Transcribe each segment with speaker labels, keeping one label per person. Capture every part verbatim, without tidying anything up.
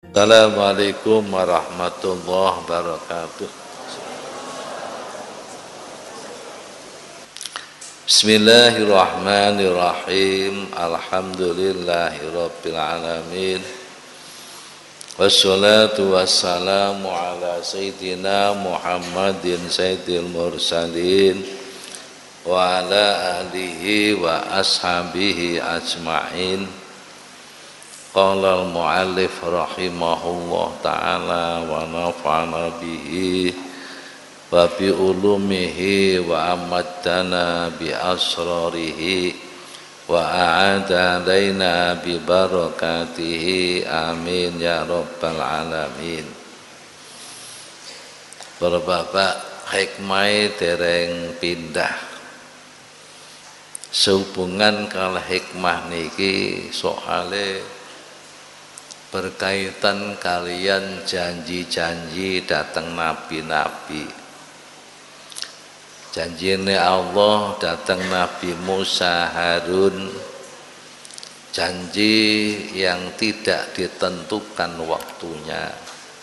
Speaker 1: Assalamualaikum warahmatullahi wabarakatuh. Bismillahirrahmanirrahim. Alhamdulillahirabbil alamin. Wassalatu wassalamu ala sayyidina Muhammadin sayyidil mursalin wa ala alihi wa ashabihi ajma'in. Qala al-mu'allif rahimahullah ta'ala wa nafa'ana bihi wa bi ulumihi wa amaddana bi asrarihi wa a'ada alaina bi barakatihi amin ya rabbal alamin. Bapak hikmah dereng pindah sehubungan kala hikmah niki soale berkaitan kalian janji-janji datang nabi-nabi. Janjine Allah datang Nabi Musa Harun, janji yang tidak ditentukan waktunya.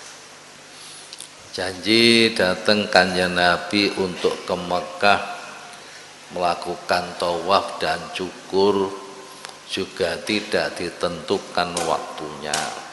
Speaker 1: Janji datang kanjeng Nabi untuk ke Mekah melakukan tawaf dan cukur juga tidak ditentukan waktunya.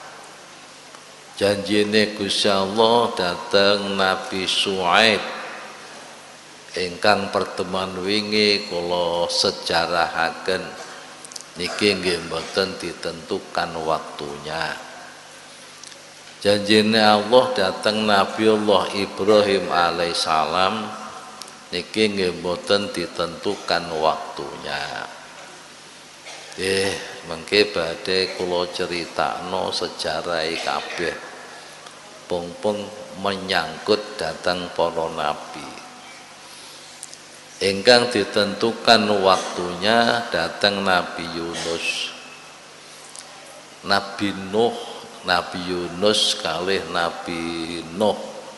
Speaker 1: Janjine Gusti Allah datang Nabi Syuaib ingkang pertemuan wingi kula sejarahaken niki nggih mboten ditentukan waktunya. Janjine Allah datang Nabiullah Ibrahim alaihissalam niki nggih mboten ditentukan waktunya. Eh, mengke badhe kula critakno sejarah kabeh pung-pung menyangkut datang para nabi. Ingkang ditentukan waktunya datang Nabi Yunus, Nabi Nuh, Nabi Yunus kalih Nabi Nuh.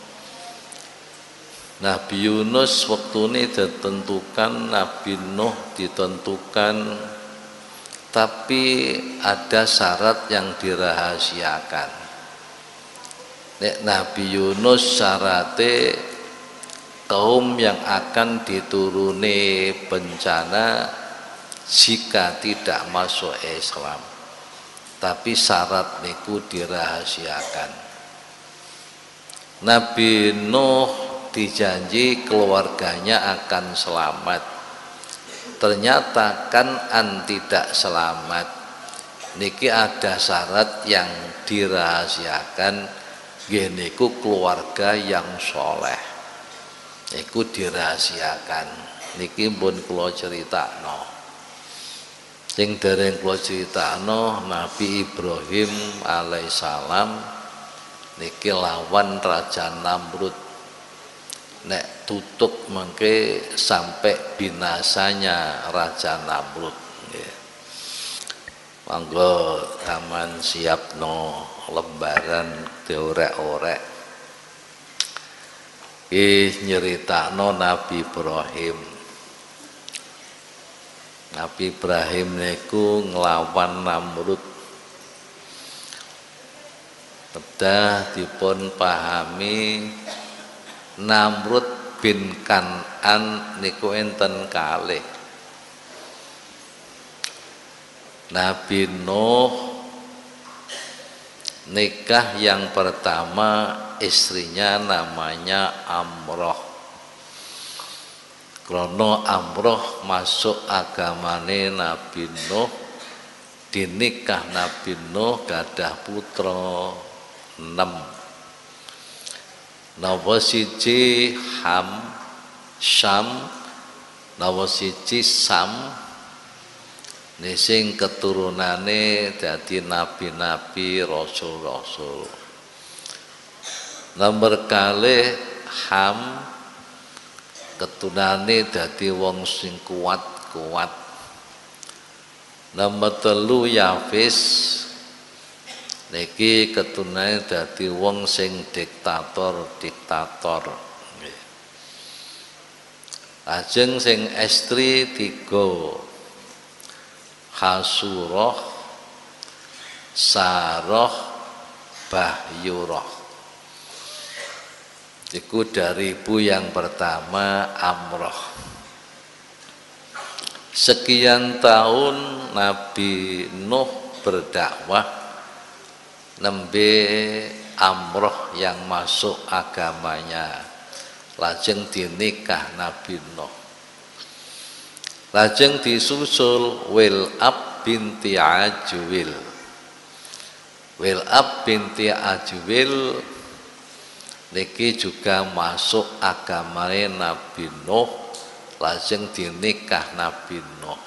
Speaker 1: Nabi Yunus waktune ditentukan, Nabi Nuh ditentukan, tapi ada syarat yang dirahasiakan. Nek Nabi Yunus syarate kaum yang akan dituruni bencana jika tidak masuk Islam, tapi syarat niku dirahasiakan. Nabi Nuh dijanji keluarganya akan selamat, ternyata kan tidak selamat. Niki ada syarat yang dirahasiakan, nggih niku keluarga yang soleh, iku dirahasiakan. Niki pun kula critakno. Sing dereng kula critakno Nabi Ibrahim alaihissalam niki lawan Raja Namrud. Nek tutup mengke sampai binasanya Raja Namrud. Monggo taman siapno lembaran diorek-orek. Iki nyeritakno Nabi Ibrahim. Nabi Ibrahim niku nglawan Namrud. Kedah dipun pahami Namrud bin Kan'an niku enten kalih. Nabi Nuh nikah yang pertama istrinya namanya Amroh. Krono Amroh masuk agamane Nabi Nuh, dinikah Nabi Nuh gadah putra enam. Nawa siji Ham, Syam, nawa siji Sam, nising keturunane dadi nabi-nabi, rasul-rasul. Nomor kalih Ham, keturunane dadi wong sing kuat-kuat. Nomor telu Yafis, niki ketunane dadi wong sing diktator-diktator. Lajeng sing estri tiga Hasurah, Sarah, Bahyurah. Itu dari ibu yang pertama Amroh. Sekian tahun Nabi Nuh berdakwah, nembe Amroh yang masuk agamanya, lajeng dinikah Nabi Nuh. Lajeng disusul Wil'ab binti Ajwil. Wil'ab binti Ajwil niki juga masuk agamanya Nabi Nuh, lajeng dinikah Nabi Nuh.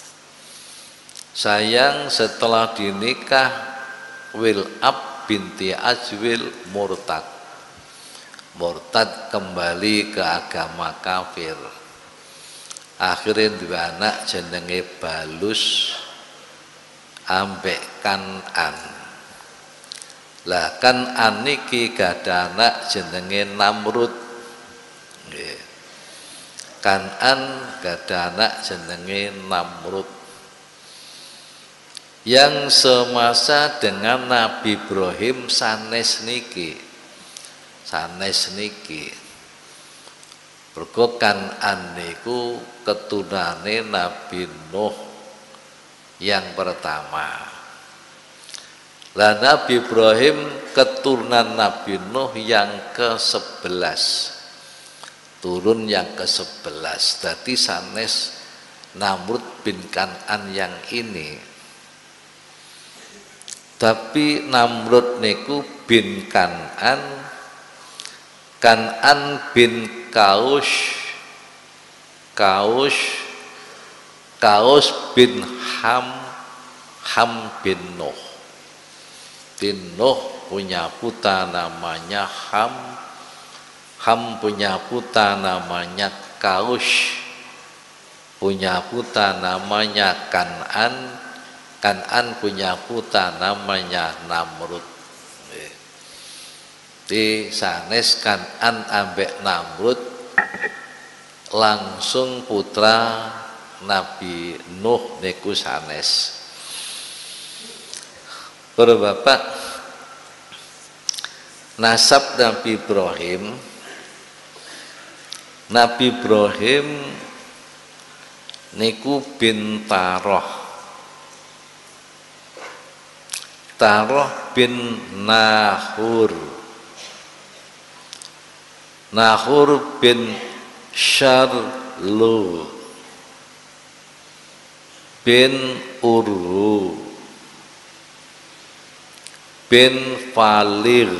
Speaker 1: Sayang setelah dinikah Wil'ab binti Ajwil murtad. Murtad kembali ke agama kafir. Akhirnya dua anak jenenge Balus ambek Kan'an. Lah Kan'an niki gada anak jenenge Namrud. Nggih. Kan'an gada anak jenenge Namrud. Yang semasa dengan Nabi Ibrahim sanes niki. Sanes niki. Mergo Kan'an niku keturunane Nabi Nuh yang pertama. Lah Nabi Ibrahim keturunan Nabi Nuh yang ke sebelas. Turun yang ke sebelas. Dadi sanes Namrud bin Kan'an yang ini. Tapi Namrud niku bin Kan'an, Kan'an bin Kaus, Kaus, Kaus bin Ham, Ham bin Nuh. Bin Nuh punya putra namanya Ham, Ham punya putra namanya Kaus, punya putra namanya Kan'an, Kan'an punya putra namanya Namrud. Di sanes Kan'an ambek Namrud langsung putra Nabi Nuh niku sanes. Para bapak, nasab Nabi Ibrahim, Nabi Ibrahim niku bin Taroh, Taroh bin Nahur, Nahur bin Syarlu bin Urru bin Falir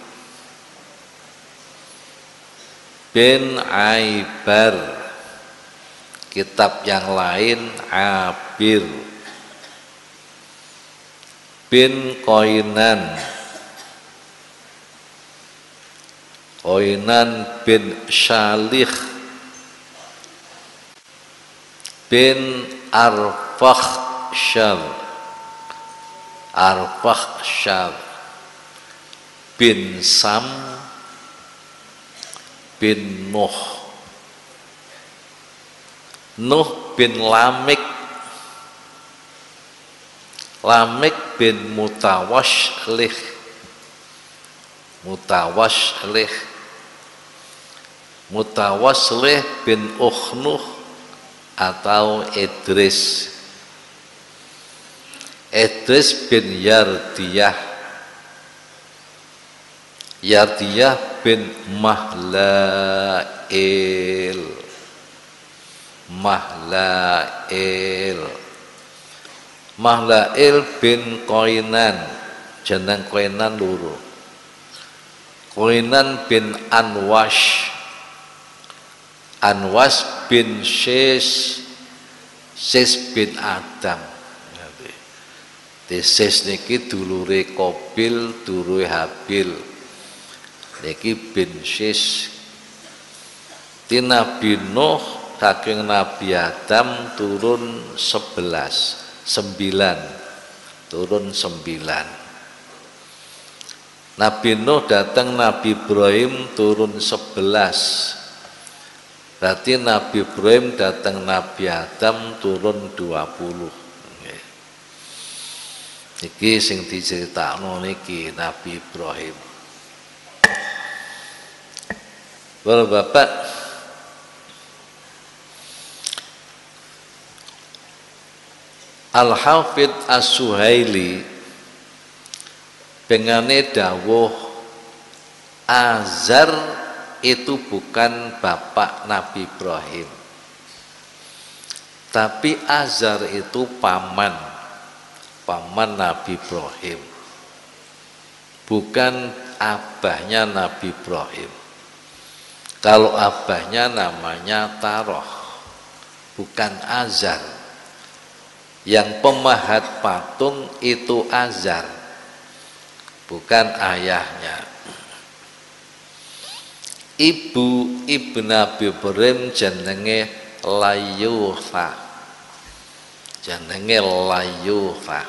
Speaker 1: bin Aibar, kitab yang lain Abir bin Koinan, Koinan bin Syalih bin Arfakhsyar, Arfakhsyar bin Sam bin Nuh, Nuh bin Lamik, Lamik bin Mutawashlih, Mutawashlih, Mutawaslih bin Ukhnuh atau Idris, Idris bin Yardiyah, Yardiyah bin Mahlail, Mahlail, Mahlail bin Koinan, jeneng Koinan loro, Koinan bin Anwash, Anwas bin Sis, Sis bin Adam. Sis niki dulure Qabil, dulure Habil. Niki bin Sis. Ti Nabi Nuh saking Nabi Adam turun sebelas, sembilan, turun sembilan. Nabi Nuh datang Nabi Ibrahim turun sebelas. Berarti Nabi Ibrahim datang Nabi Adam turun dua puluh. Iki sing diceritakno niki Nabi Ibrahim. Bapak-bapak, Al-Hafidz As-Suhaili pengane dawuh Azar itu bukan bapak Nabi Ibrahim, tapi Azar itu paman paman Nabi Ibrahim, bukan abahnya Nabi Ibrahim. Kalau abahnya namanya Taroh, bukan Azar. Yang pemahat patung itu Azar, bukan ayahnya. Ibu Ibnu Nabi Ibrahim jenenge Layutha, jenenge Layutha.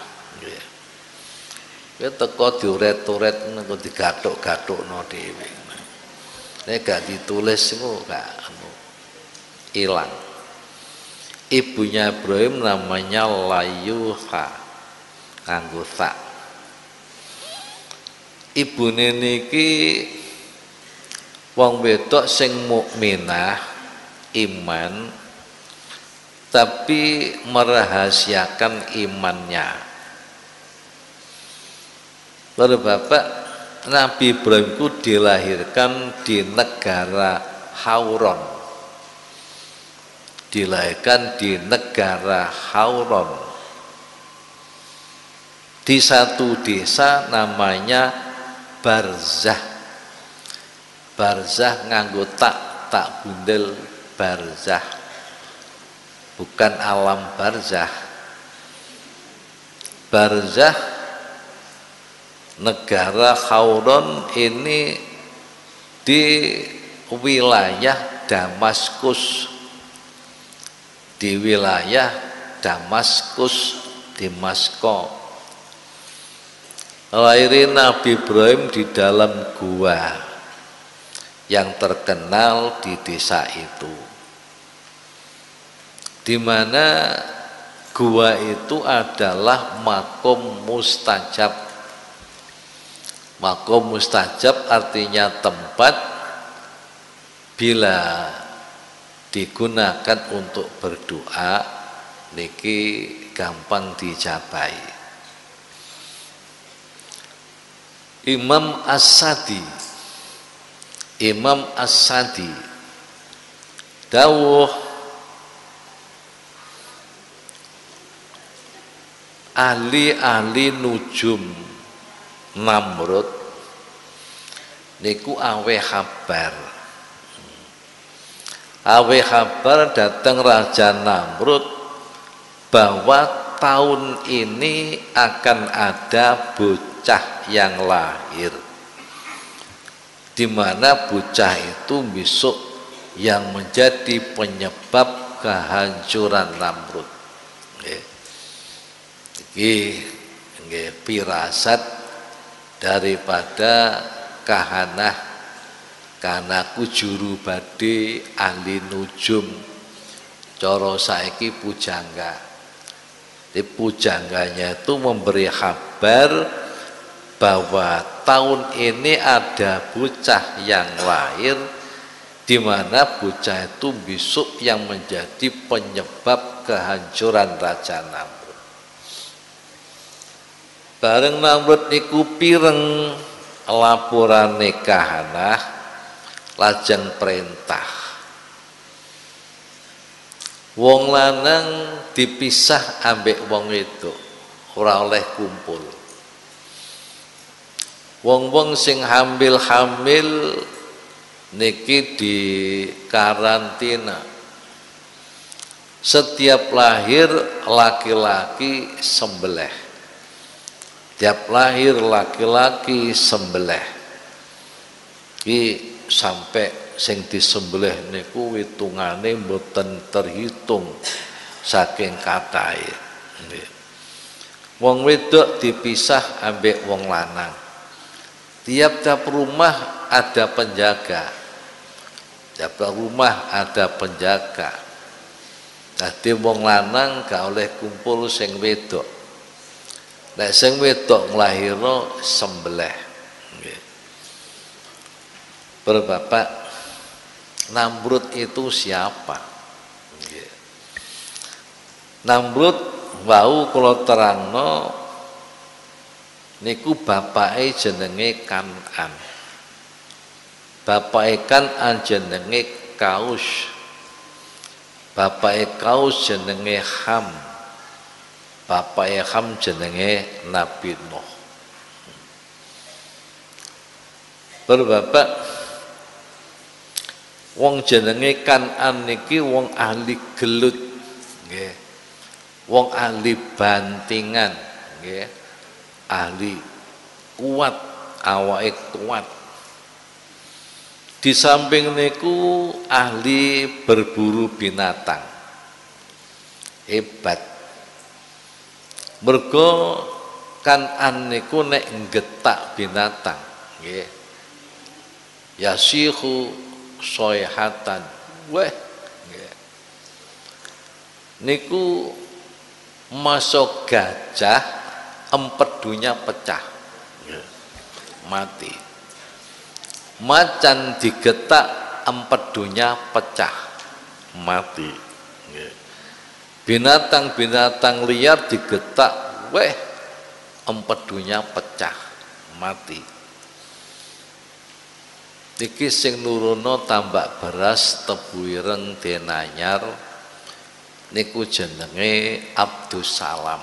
Speaker 1: Kowe teko diuret-uret ngono digathuk-gathukno dhewe. Nek gak ditulis iku gak anu ilang. Ibunya Ibrahim namanya Layutha, kanggo sa. Ibune niki wong wedok sing mukminah, iman, tapi merahasiakan imannya. Lalu Bapak, Nabi Ibrahim itu dilahirkan di negara Hauron, dilahirkan di negara Hauron, di satu desa namanya Barzah. Barzah nganggo tak tak bundel Barzah, bukan alam barzah. Barzah negara Hauron ini di wilayah Damaskus, di wilayah Damaskus, Damaskus. Lahirin Nabi Ibrahim di dalam gua yang terkenal di desa itu, di mana gua itu adalah makom mustajab. Makom mustajab artinya tempat bila digunakan untuk berdoa niki gampang dijabai. Imam As-Sadi Imam As-Sadi dawuh ahli-ahli nujum Namrud niku awe kabar awe kabar datang Raja Namrud bahwa tahun ini akan ada bocah yang lahir, di mana bocah itu besok yang menjadi penyebab kehancuran Namrud. Iki nggih pirasat daripada kahanah kanaku juru bade ahli nujum, cara saiki pujangga. Di pujangganya itu memberi kabar bahwa tahun ini ada bocah yang lahir, di mana bocah itu besok yang menjadi penyebab kehancuran Raja Namrud. Bareng Namrud niku pireng lapurane kahanah, lajeng perintah wong lanang dipisah ambek wong itu, ora oleh kumpul. Wong-wong sing hamil-hamil niki di karantina. Setiap lahir laki-laki sembelih. Tiap lahir laki-laki sembelih. Ki sampai sing disembelih niku hitungane mboten terhitung saking katahe. Wong wedok dipisah ambek wong lanang. Tiap-tiap rumah ada penjaga. Tiap-tiap rumah ada penjaga. Dadi wong lanang gak oleh kumpul sing wedok. Nek sing wedok nglahirno sembelih. Nggih. Berbapak Namrud itu siapa? Nggih. Namrud wau kula terangno niku bapake jenenge Kanan. Bapake Kanan jenenge Kaus. Bapake Kaus jenenge Ham. Bapake Ham jenenge Nabi Nuh. Berbapak wong jenenge Kanan niki wong ahli gelut, nggih. Wong ahli bantingan, nggih. Ahli kuat, awake kuat. Di samping niku ahli berburu binatang. Hebat. Mergo Kanan niku nek nggetak binatang, nggih. Yasihu soyhatan. Weh, nggih. Niku masuk gajah empedunya pecah. Nggih. Mati. Macan digetak empedunya pecah, mati. Binatang-binatang liar digetak, weh, empedunya pecah, mati. Iki sing nurono tambak beras tebu ireng denanyar niku jenenge Abdus Salam.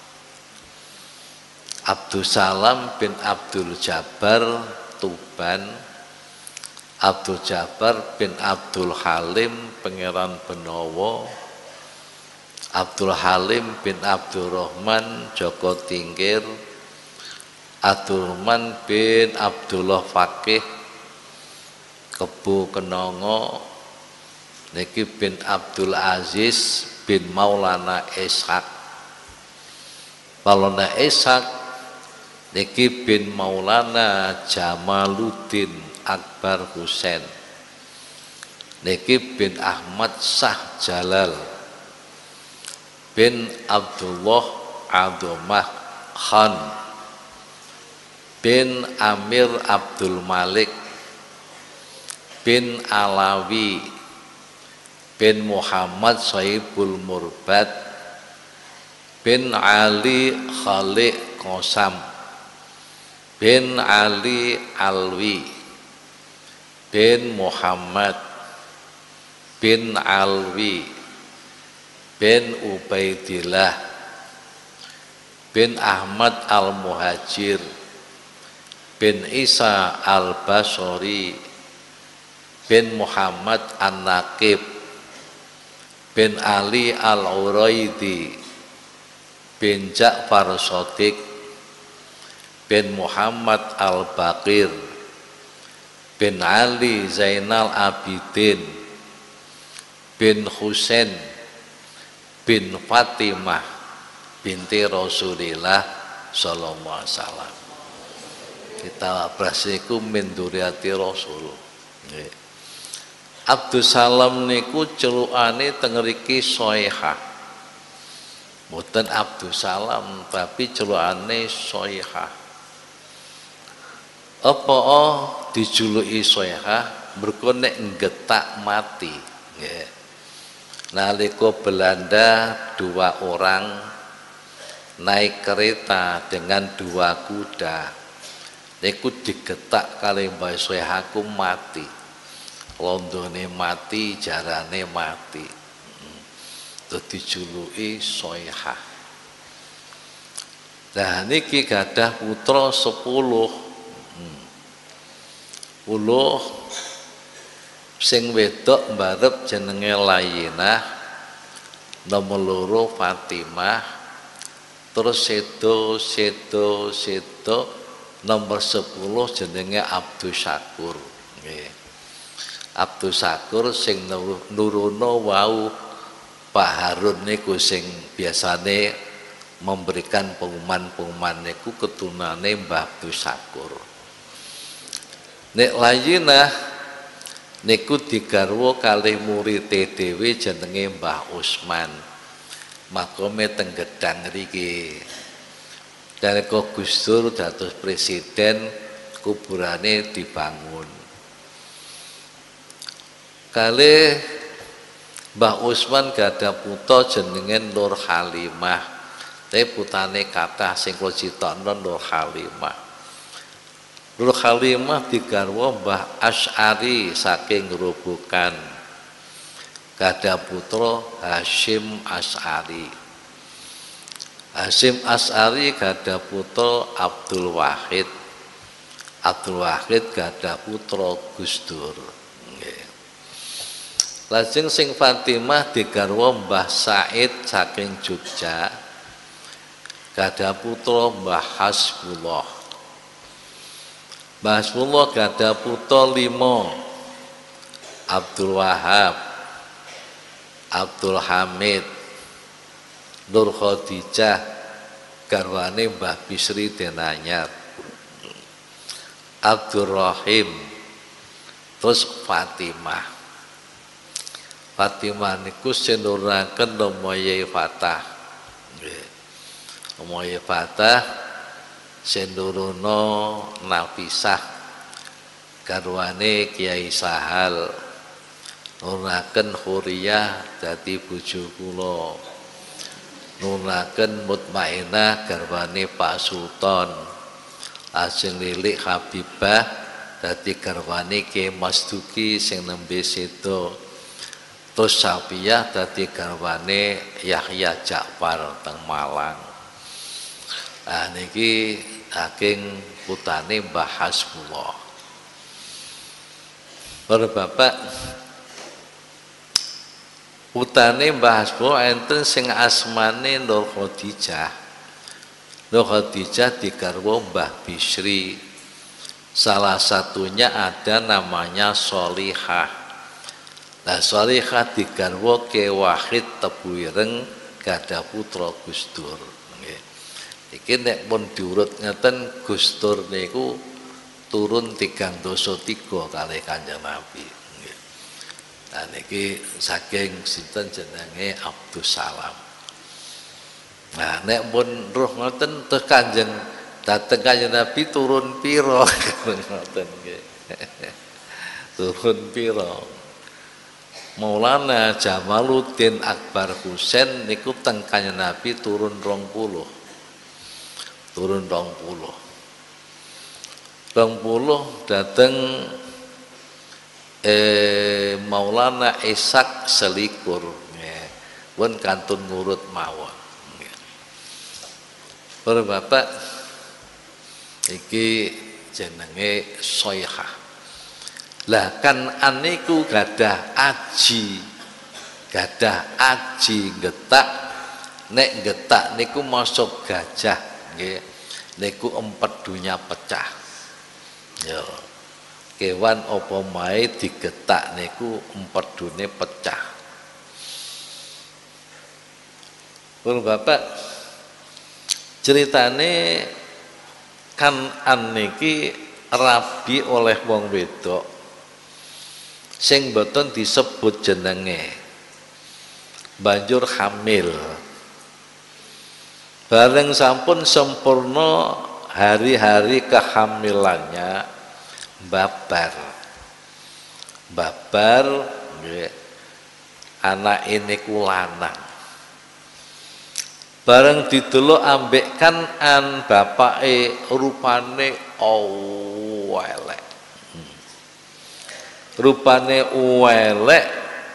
Speaker 1: Abdus Salam bin Abdul Jabbar Tuban. Abdul Jabbar bin Abdul Halim Pangeran Benowo. Abdul Halim bin Abdul Rahman Joko Tingkir. Abdul Rahman bin Abdullah Fakih Kebu Kenongo. Niki bin Abdul Aziz bin Maulana Ishak. Maulana Ishak niki bin Maulana Jamaluddin Akbar Husain. Niki bin Ahmad Shah Jalal bin Abdullah Abdulmah Khan bin Amir Abdul Malik bin Alawi bin Muhammad Sohibul Murbad bin Ali Khaliq Qasam bin Ali Alwi bin Muhammad bin Alwi bin Ubaidillah bin Ahmad Al-Muhajir bin Isa Al-Basori bin Muhammad An-Naqib bin Ali Al-Uraidi bin Ja'far Shadiq bin Muhammad Al-Baqir bin Ali Zainal Abidin bin Husain bin Fatimah binti Rasulillah sallallahu alaihi wasallam. Kita berasiku min dzurriyyati Rasul. Nggih. Abdus Salam niku celukane teng mriki Soihah. Mboten Abdus Salam tapi celukane Soihah. Apa dijuluki Soihah mergo nek nggetak mati. Nggih. Nalika Belanda dua orang naik kereta dengan dua kuda. Niku digetak kali Mbah Soihah ku mati. Londone mati, jarane mati. Terus dijuluki Soihah. Nah niki gadah putra sepuluh. Puluh sing wedok mbarep jenenge Layinah, nomor loro Fatimah, terus sedo sedo sedo nomor sepuluh jenenge Abdul Syakur. Nggih. Abdul Syakur sing nurono wau Pak Harun niku sing biasane memberikan pengumuman-pengumuman niku keturunane Mbah Abdul Syakur. Nek Layinah niku digarwa kalih murite dhewe jenenge Mbah Usman. Makome teng Gedang ngriki. nalika Gus Dur dados presiden kuburane dibangun. Kalih Mbah Usman gadah putra jenenge Nur Halimah. Tapi putane kathah sing kula critani Nur Halimah. Nur Halimah digarwa Mbah Asy'ari saking Grobogan. Gadah putra Hasyim Asy'ari. Hasyim Asy'ari gadah putra Abdul Wahid. Abdul Wahid gadah putra Gus Dur. Lajeng sing Fatimah digarwa Mbah Said saking Jogja. Gadah putra Mbah Hasbullah. Mbah Hasbullah gadah putra lima. Abdul Wahab, Abdul Hamid, Nur Khadijah, garwane Mbah Bisri Denanyar, Abdul Rahim, terus Fatimah. Fatimah niku senuraken Umayyah Fatah. Nggih. Umayyah Fatah senuruna Nafisah garwane Kiai Sahal. Nurunaken Huriyah dadi bojo kula. Nurunaken Mutmainah garwane Pak Sultan. Lajeng lilik Habibah dadi garwane Ki Mas Duki sing nembe sedo. Terus Safiyah dadi garwane Yahya Ja'far teng Malang. Nah niki saking putane Mbah Hasbullah. Para bapak, putane Mbah Hasbullah enten sing asmane Nur Khadijah. Nur Khadijah digarwa Mbah Bisri. Salah satunya ada namanya Sholihah. Nah Sholihah digarwa Ki Wahid Tebuireng gadah putra Gus Dur. Nggih. Iki nek pun diurut ngeten Gus Dur niku turun tigang dosa tiga kalih Kanjeng Nabi. Nggih. Nah niki saking sinten jenenge Abdus Salam. Nah nek pun roh ngoten terus Kanjeng dateng Kanjeng Nabi turun pira ngoten nggih. Turun pira. Maulana Jamaluddin Akbar Husain niku teng Kanjeng Nabi turun rong puluh. Turun rong puluh. Rong puluh dateng eh Maulana Ishak selikur. Nggih. Pun kantun ngurut mawon. Nggih. Para bapak iki jenenge Soihah. Lah kan aniku gadah aji, gadah aji getak, nek getak niku masuk gajah, nggih, niku empedunya pecah. Yo, kewan apa mae digetak niku empedune pecah. Pun bapak ceritane kan aniki rabi oleh wong wedok. Sing boten disebut jenenge banjur hamil. Bareng sampun sempurna hari-hari kehamilannya babar. Babar nggih. Anak ini ku lanang. Bareng didelok ambek Kanan bapake rupane elek. Rupane elek.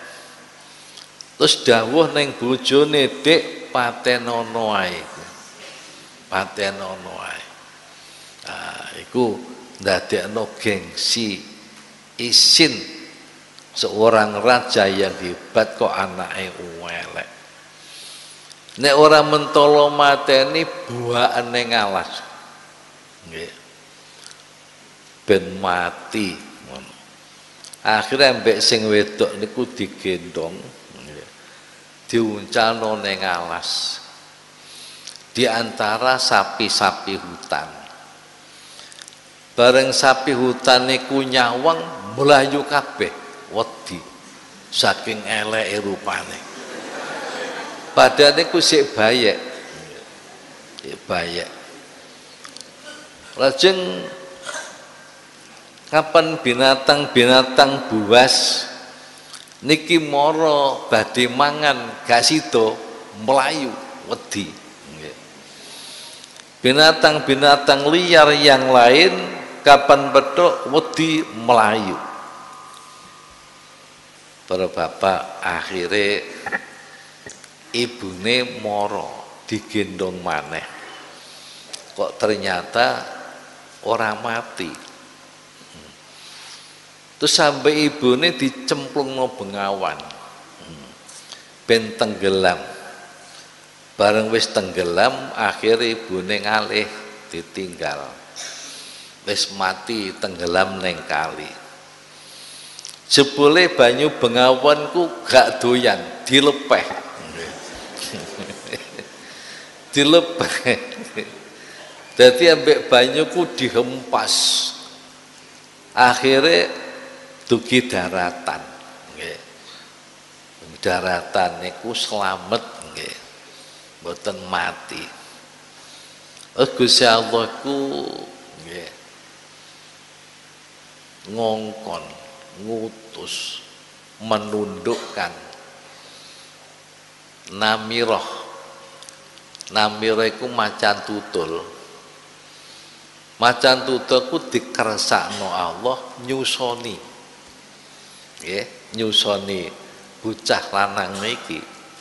Speaker 1: Terus dawuh ning bojone, "Dik, patenono ae." Patenono ae. Nah, iku ndadekno gengsi isin seorang raja yang hebat kok anake elek. Nek ora mentolo mateni buakane ngalas. Nggih. Ben mati. Akhirnya mbek sing wedok niku digendong, diuncalno ning alas. Di antara sapi-sapi hutan. Bareng sapi hutan niku nyawang mlayu kabeh, wedi saking eleke rupane. Padahal niku sik bayek. Sik bayek. Lajeng kapan binatang-binatang buas niki mara badhe mangan gak sida melayu wedi. Binatang-binatang liar yang lain kapan bedok wedi melayu. Para bapak akhirnya ibune mara digendong maneh. Kok ternyata orang mati. Terus sampai ibune dicemplungno bengawan. Ben tenggelam. Bareng wis tenggelam akhirnya ibune ngalih ditinggal. Wis mati tenggelam neng kali. Jebule banyu bengawanku gak doyan dilepeh. Dilepeh. Jadi ambek banyuku dihempas. Akhirnya dugi daratan. Nggih. Daratan niku slamet nggih. Mboten mati. Oh Gusti Allah ku nggih. Ngongkon, ngutus, menundukkan Namirah. Namirah iku macan tutul. Macan tutulku dikersakno Allah nyusoni. Nggih, nyusoni bocah lanang niki.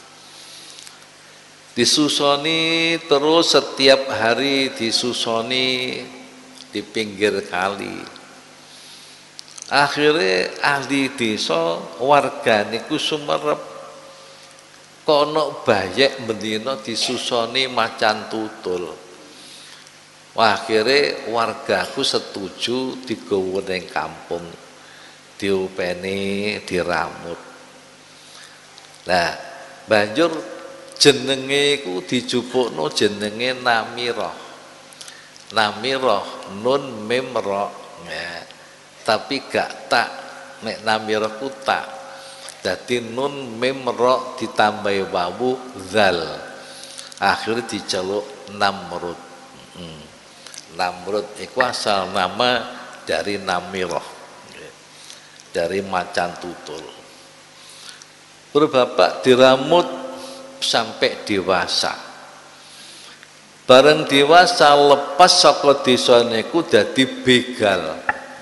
Speaker 1: Disusoni terus setiap hari disusoni di pinggir kali. Akhirnya ahli desa warga niku sumerep kono bayek mendina disusoni macan tutul. Wah, akhirnya wargaku setuju digawa ning kampung, diupeni, diramut. Nah, banjur jenenge iku dijupukno jenenge Namirah. Namirah nun mim ra. Ya. Tapi gak tak nek Namirah ku tak. Dadi nun mim ra ditambahi wawu zal. Akhirnya diceluk Namrud. Hmm. Namrud itu asal nama dari Namirah, dari macan tutul. Berbapak diramut sampai dewasa. Bareng dewasa lepas saka desa niku dadi begal.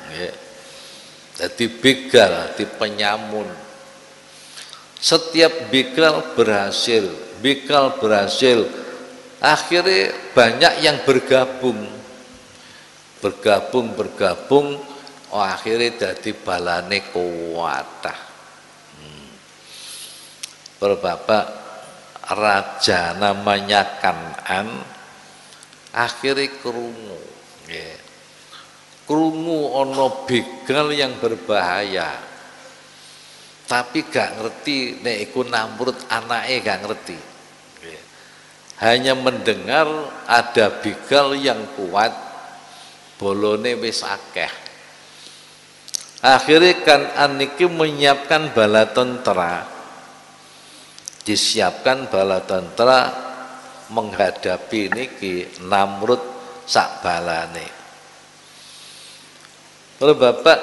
Speaker 1: Dadi begal, di penyamun. Setiap begal berhasil, begal berhasil. Akhirnya banyak yang bergabung. Bergabung bergabung oh akhirnya jadi balane kuwatah. Hmm. Berbapak raja namanya Kan'an akhirnya krungu, yeah. Krungu ono begal yang berbahaya, tapi gak ngerti nek iku Namrud anake gak ngerti, yeah. Hanya mendengar ada begal yang kuat. Bolone wis akeh. Akhirnya Kan'an niki menyiapkan bala tentara. Disiapkan bala tentara menghadapi niki Namrud sak balane. Kalau Bapak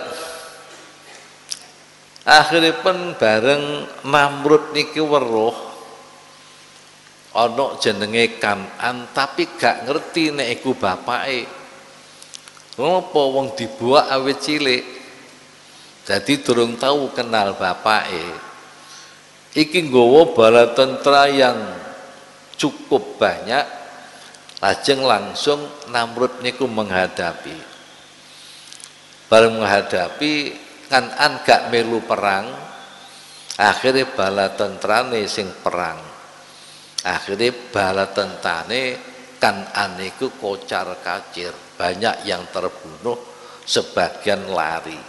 Speaker 1: akhirnya pun bareng Namrud niki weruh ana jenenge Kan'an tapi gak ngerti nek iku bapake. Ngopo wong dibuak awit cilik. Jadi durung tahu kenal bapake. Iki nggawa bala tentara yang cukup banyak. Lajeng langsung Namrud niku menghadapi. Bareng menghadapi Kan'an gak melu perang. Akhirnya bala tentrane sing perang. Akhirnya bala tentrane Kan'an niku kocar-kacir. Banyak yang terbunuh, sebagian lari.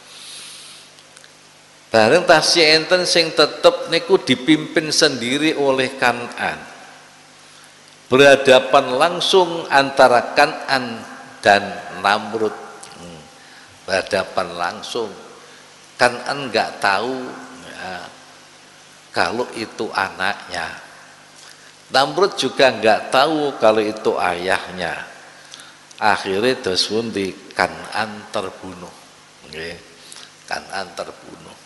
Speaker 1: Bareng tasih enten sing tetep niku dipimpin sendiri oleh Kan'an. Berhadapan langsung antara Kan'an dan Namrud. Hmm. Berhadapan langsung. Kan'an nggak tahu ya, kalau itu anaknya. Namrud juga nggak tahu kalau itu ayahnya. akhirnya dos pundi Kan'an terbunuh. Nggih. Kan'an terbunuh.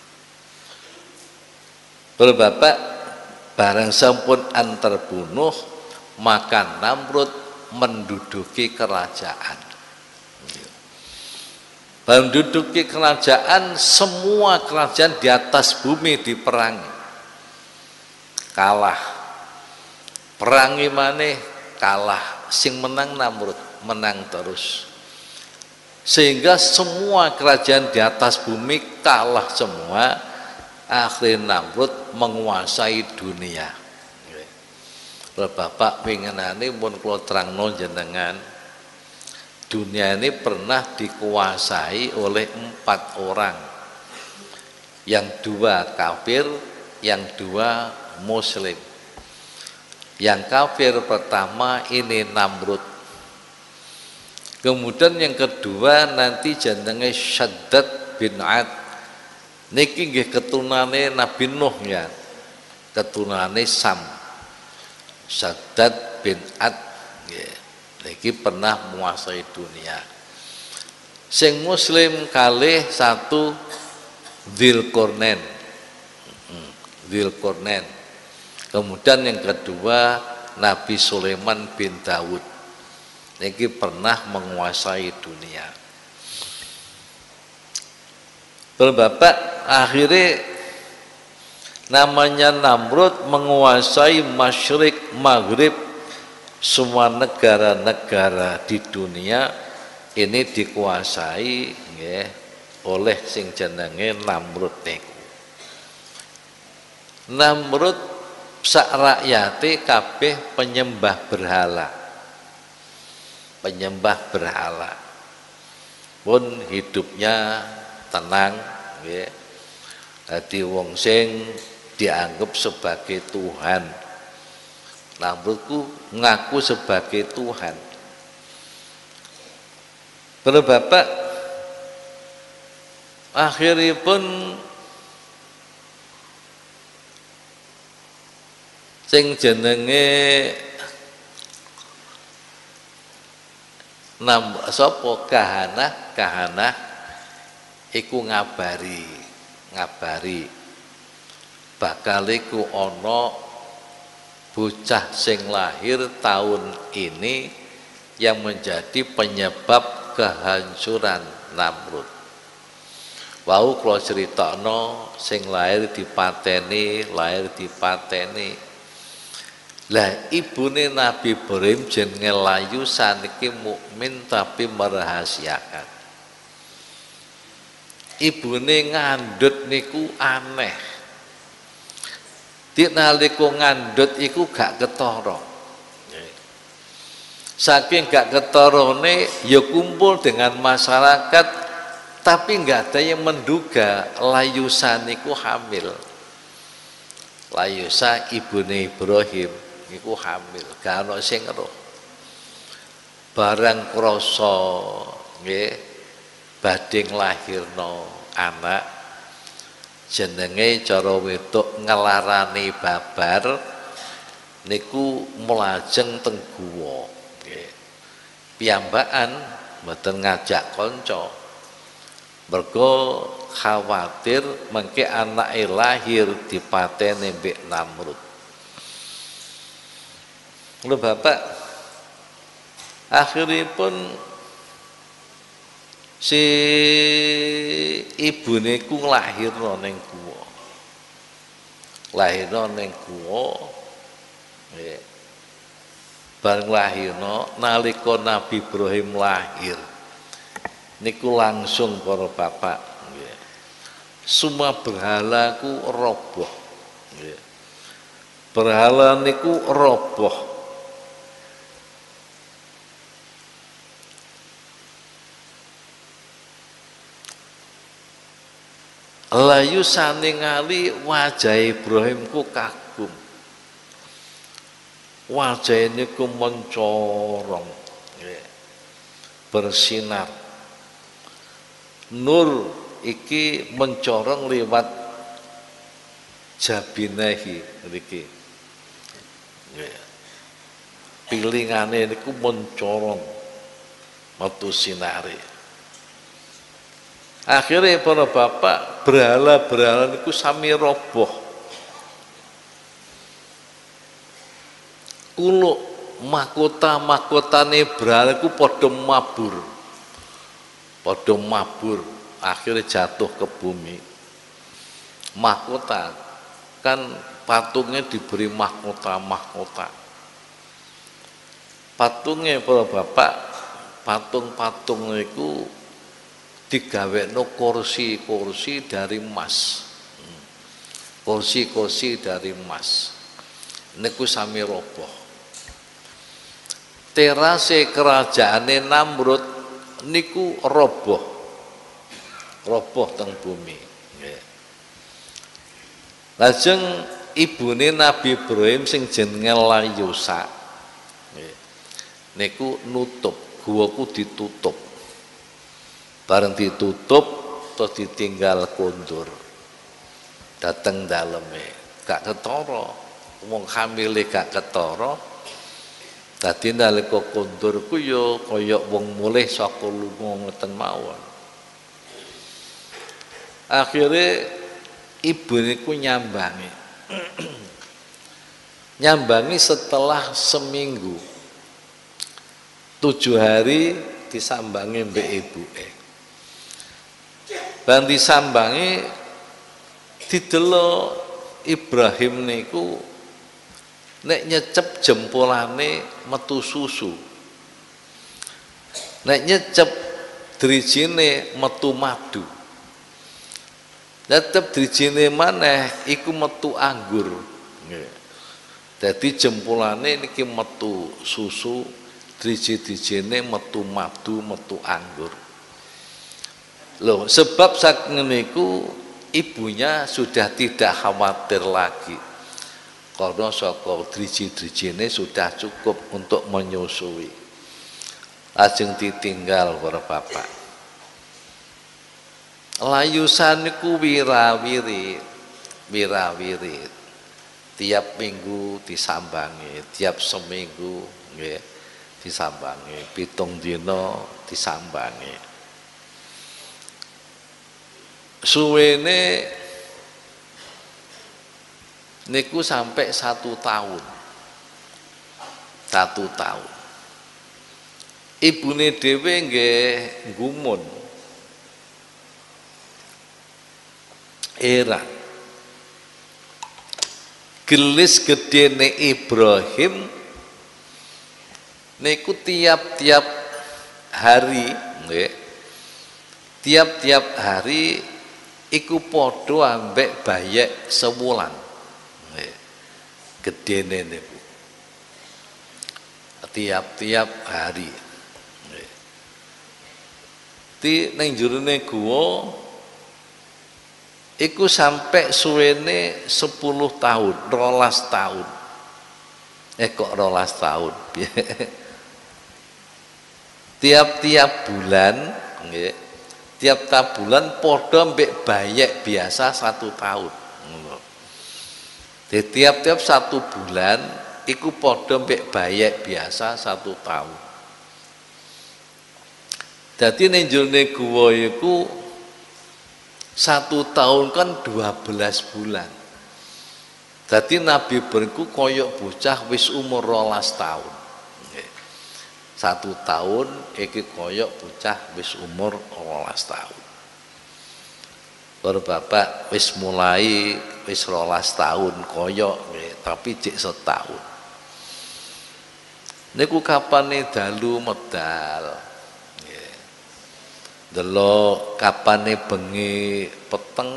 Speaker 1: Bapak barang sampun an terbunuh, maka Namrud menduduki kerajaan. Menduduki kerajaan, semua kerajaan di atas bumi diperangi. Kalah. Perangi maneh kalah. Sing menang Namrud, menang terus. Sehingga semua kerajaan di atas bumi kalah semua. Akhirnya Namrud menguasai dunia. Bapak pingenane pun kula terangno jenengan, dunia ini pernah dikuasai oleh empat orang, yang dua kafir, yang dua muslim. Yang kafir pertama ini Namrud, kemudian yang kedua nanti jenenge Shaddad bin Ad, niki nggih keturunane Nabi Nuh ya, keturunane Sam. Shaddad bin Ad nggih niki pernah menguasai dunia. Sing muslim kalih satu Dzulqarnain. Dzulqarnain. Kemudian yang kedua Nabi Sulaiman bin Daud. Niki pernah menguasai dunia. Bapak akhirnya namanya Namrud menguasai Masyrik Maghrib, semua negara-negara di dunia ini dikuasai nggih oleh sing jenenge Namrud niku. Namrud sak rakyate kabeh penyembah berhala. Penyembah berhala. Pun hidupnya tenang nggih. Dadi wong sing dianggap sebagai Tuhan. Namrudku ngaku sebagai Tuhan. Kalau Bapak akhiripun sing jenenge nam sapa kahana kahana iku ngabari ngabari bakal iku ana bocah sing lahir tahun ini yang menjadi penyebab kehancuran Namrud. Wau kula critakno sing lahir dipateni, lahir dipateni. Lah ibune Nabi Ibrahim jenenge Layu saniki mukmin tapi merahasiakan. Ibune ngandhut niku aneh. Dik nalika ngandhut iku gak ketara. Saking gak ketarane ya kumpul dengan masyarakat, tapi nggak ada yang menduga Layusa niku hamil. Layusa ibune Ibrahim niku hamil, gak ana sing ngeruh. Barang krasa nggih badhe nglahirno anak, jenenge cara wedok ngelarani babar niku melajeng teng guwa nggih. Piyambakan mboten ngajak kanca. Mergo khawatir mengke anake lahir dipateni mbek Namrud. Lho Bapak, akhiripun si ibune ku nglahirno ning guwa. Lahirno ning guwa. Nggih. Bareng lahirno nalika Nabi Ibrahim lahir niku langsung para bapak nggih. Semua berhala ku roboh nggih. Berhala niku roboh. Layu saningali wajah Ibrahim ku kagum. Wajah niku mencorong nggih. Bersinar. Nur iki mencorong lewat jabinahi niki. Nggih. Pilingane niku mencorong. metu sinare. Akhirnya para bapak berhala-berhala niku sami roboh. Kuluk mahkota-mahkotane berhala niku padha mabur. Padha mabur, akhirnya jatuh ke bumi. Mahkota kan patungnya diberi mahkota-mahkota. Patungnya para bapak, patung-patung itu digawekno kursi-kursi dari emas. Kursi-kursi dari emas. Niku sami roboh. Terase kerajaane Namrud niku roboh. Roboh teng bumi. Nggih. Lajeng ibune Nabi Ibrahim sing jenenge Layusa niku nutup, guwaku ditutup. Bareng ditutup terus ditinggal kondur. Dateng daleme, gak ketara. Wong hamile gak ketara. Dadi nalika kondur ku ya kaya wong mulih saka lunga ngeten mawon. Akhire ibu niku nyambangi. Nyambangi setelah seminggu. Tujuh hari disambangi mbek ibuke. Ban disambangi didelok Ibrahim niku nek nyecep jempolane metu susu. Nek nyecep drijine metu madu. Tetep drijine maneh iku metu anggur. Nggih. Dadi jempolane niki metu susu, driji-drijine metu madu, metu anggur. Loh, sebab saking niku ibunya sudah tidak khawatir lagi. Karena saka driji-drijine sudah cukup untuk menyusui. Lajeng ditinggal para bapak. Layusan niku wirawiri, wirawiri. Tiap minggu disambangi, tiap seminggu nggih disambangi, pitung dina disambangi. Suwene niku sampai satu tahun. Satu tahun. Ibune dhewe nggih gumun. Era gelis gedene Ibrahim niku tiap-tiap hari nggih. Tiap-tiap hari iku padha ambek bayek sewulan. Nggih. Gedene niku. Tiap-tiap hari. Nggih. Di ning jerone guwa iku sampai suwene sepuluh tahun, rolas tahun. Eh kok rolas tahun? Tiap-tiap bulan, nggih. Tiap-tiap bulan padha mbek bayek biasa satu tahun. Jadi tiap-tiap satu bulan iku padha mbek bayek biasa satu tahun. Dadi ning jero guwa iku satu tahun kan dua belas bulan. Jadi Nabi Ibrahim koyok bocah wis umur rolas tahun. Satu tahun iki koyok bocah wis umur rolas tahun. Baru bapak wis mulai wis rolas tahun koyok, tapi cek setahun. Niku kapane dalu medal. Delok kapane bengi peteng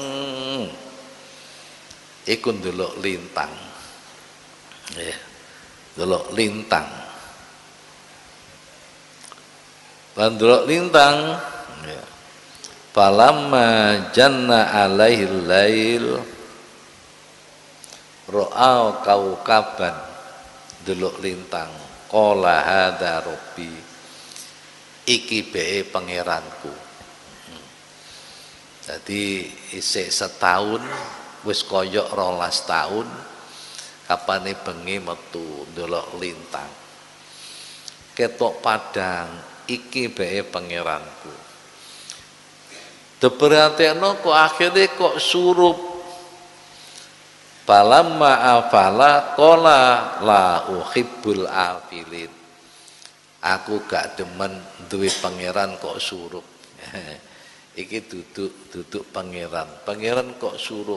Speaker 1: iku ndelok lintang. Nggih. Delok lintang. Lan delok lintang ya. Falamma janna alaihi lail ra'a kaukaban delok lintang qala hadza rabbi iki bae pangeranku. Jadi isih setahun wis koyok rolas tahun kapane bengi metu ndelok lintang. Ketok padang iki bae pangeranku. Diperhatekno kok akhirnya kok surup. Falamma afala qala la uhibbul afilin. Aku gak demen duwe pangeran kok surup. Iki duduk duduk pangeran. Pangeran kok surup.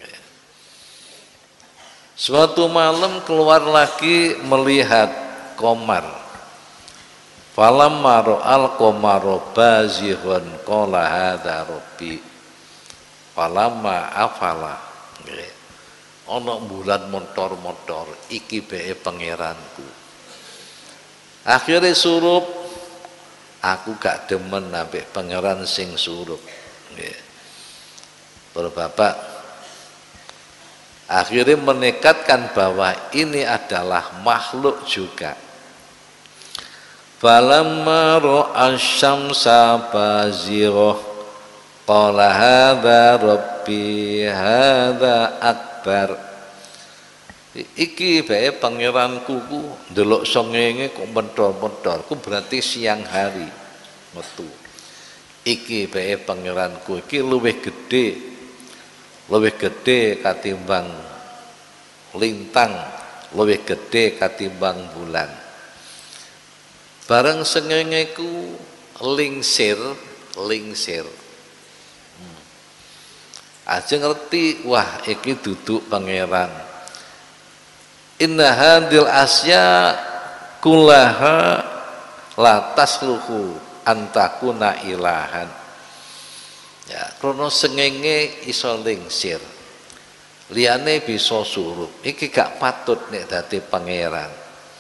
Speaker 1: Suatu malam keluar lagi melihat komar. Falamma ra'al qamara bazighan qala hadza rabbi. Falamma afala. Ana bulan motor-motor iki bae pangeranku. Akhirnya surup, aku gak demen ambek pangeran sing surup. Nggih. Para bapak akhirnya menekatkan bahwa ini adalah makhluk juga. Falamma ra'a asy-syamsa bazighah qala hadza rabbi hadza akbar. Iki bae pangeranku ku ndelok srengenge kok mentor-mentor ku berarti siang hari metu. Iki bae pangeranku iki luwih gedhe luwih gedhe katimbang lintang, luwih gedhe katimbang bulan. Bareng srengenge ku lingsir lingsir. Hmm. Aja ngerti wah iki duduk pangeran. Inna hadil asya kullaha la tasluhu antakuna ilahan. Ya, krono sengenge iso lingsir. Liyane bisa surup. Iki gak patut nek dadi pangeran.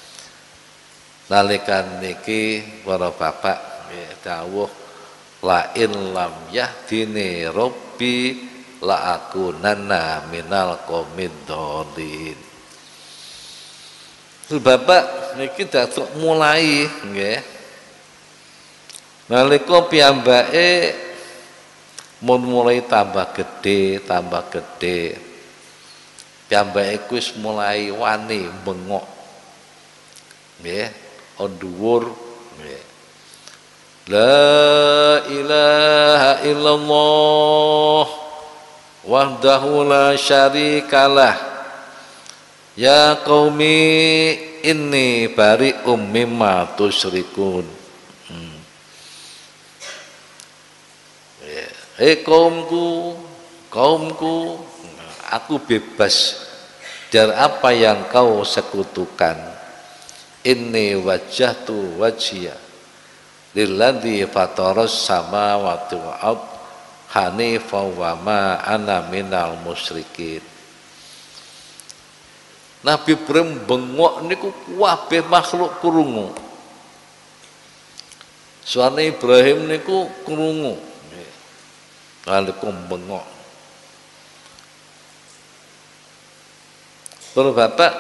Speaker 1: Nalikan niki para bapak nggih dawuh la in lam yahdini rabbi la akunanna minal qaumid dhalin. Bapak niki datuk mulai nggih. Nalika piyambake mun mulai tambah gede, tambah gede. Piyambake wis mulai wani bengok. Nggih, dhuwur nggih. La ilaha illallah wahdahu la syarikalah. Ya qaumi inni bari'um mimma tusyrikun. Hmm. Hei kaumku, kaumku, aku bebas dari apa yang kau sekutukan. Inni wajjahtu wajhiya lilladzi fataras samawati wal ard hanifan wa ma ana minal musyrikin. Nabi Ibrahim bengok niku kabeh makhluk krungu. Suwane Ibrahim niku krungu. Nalika bengok. Para bapak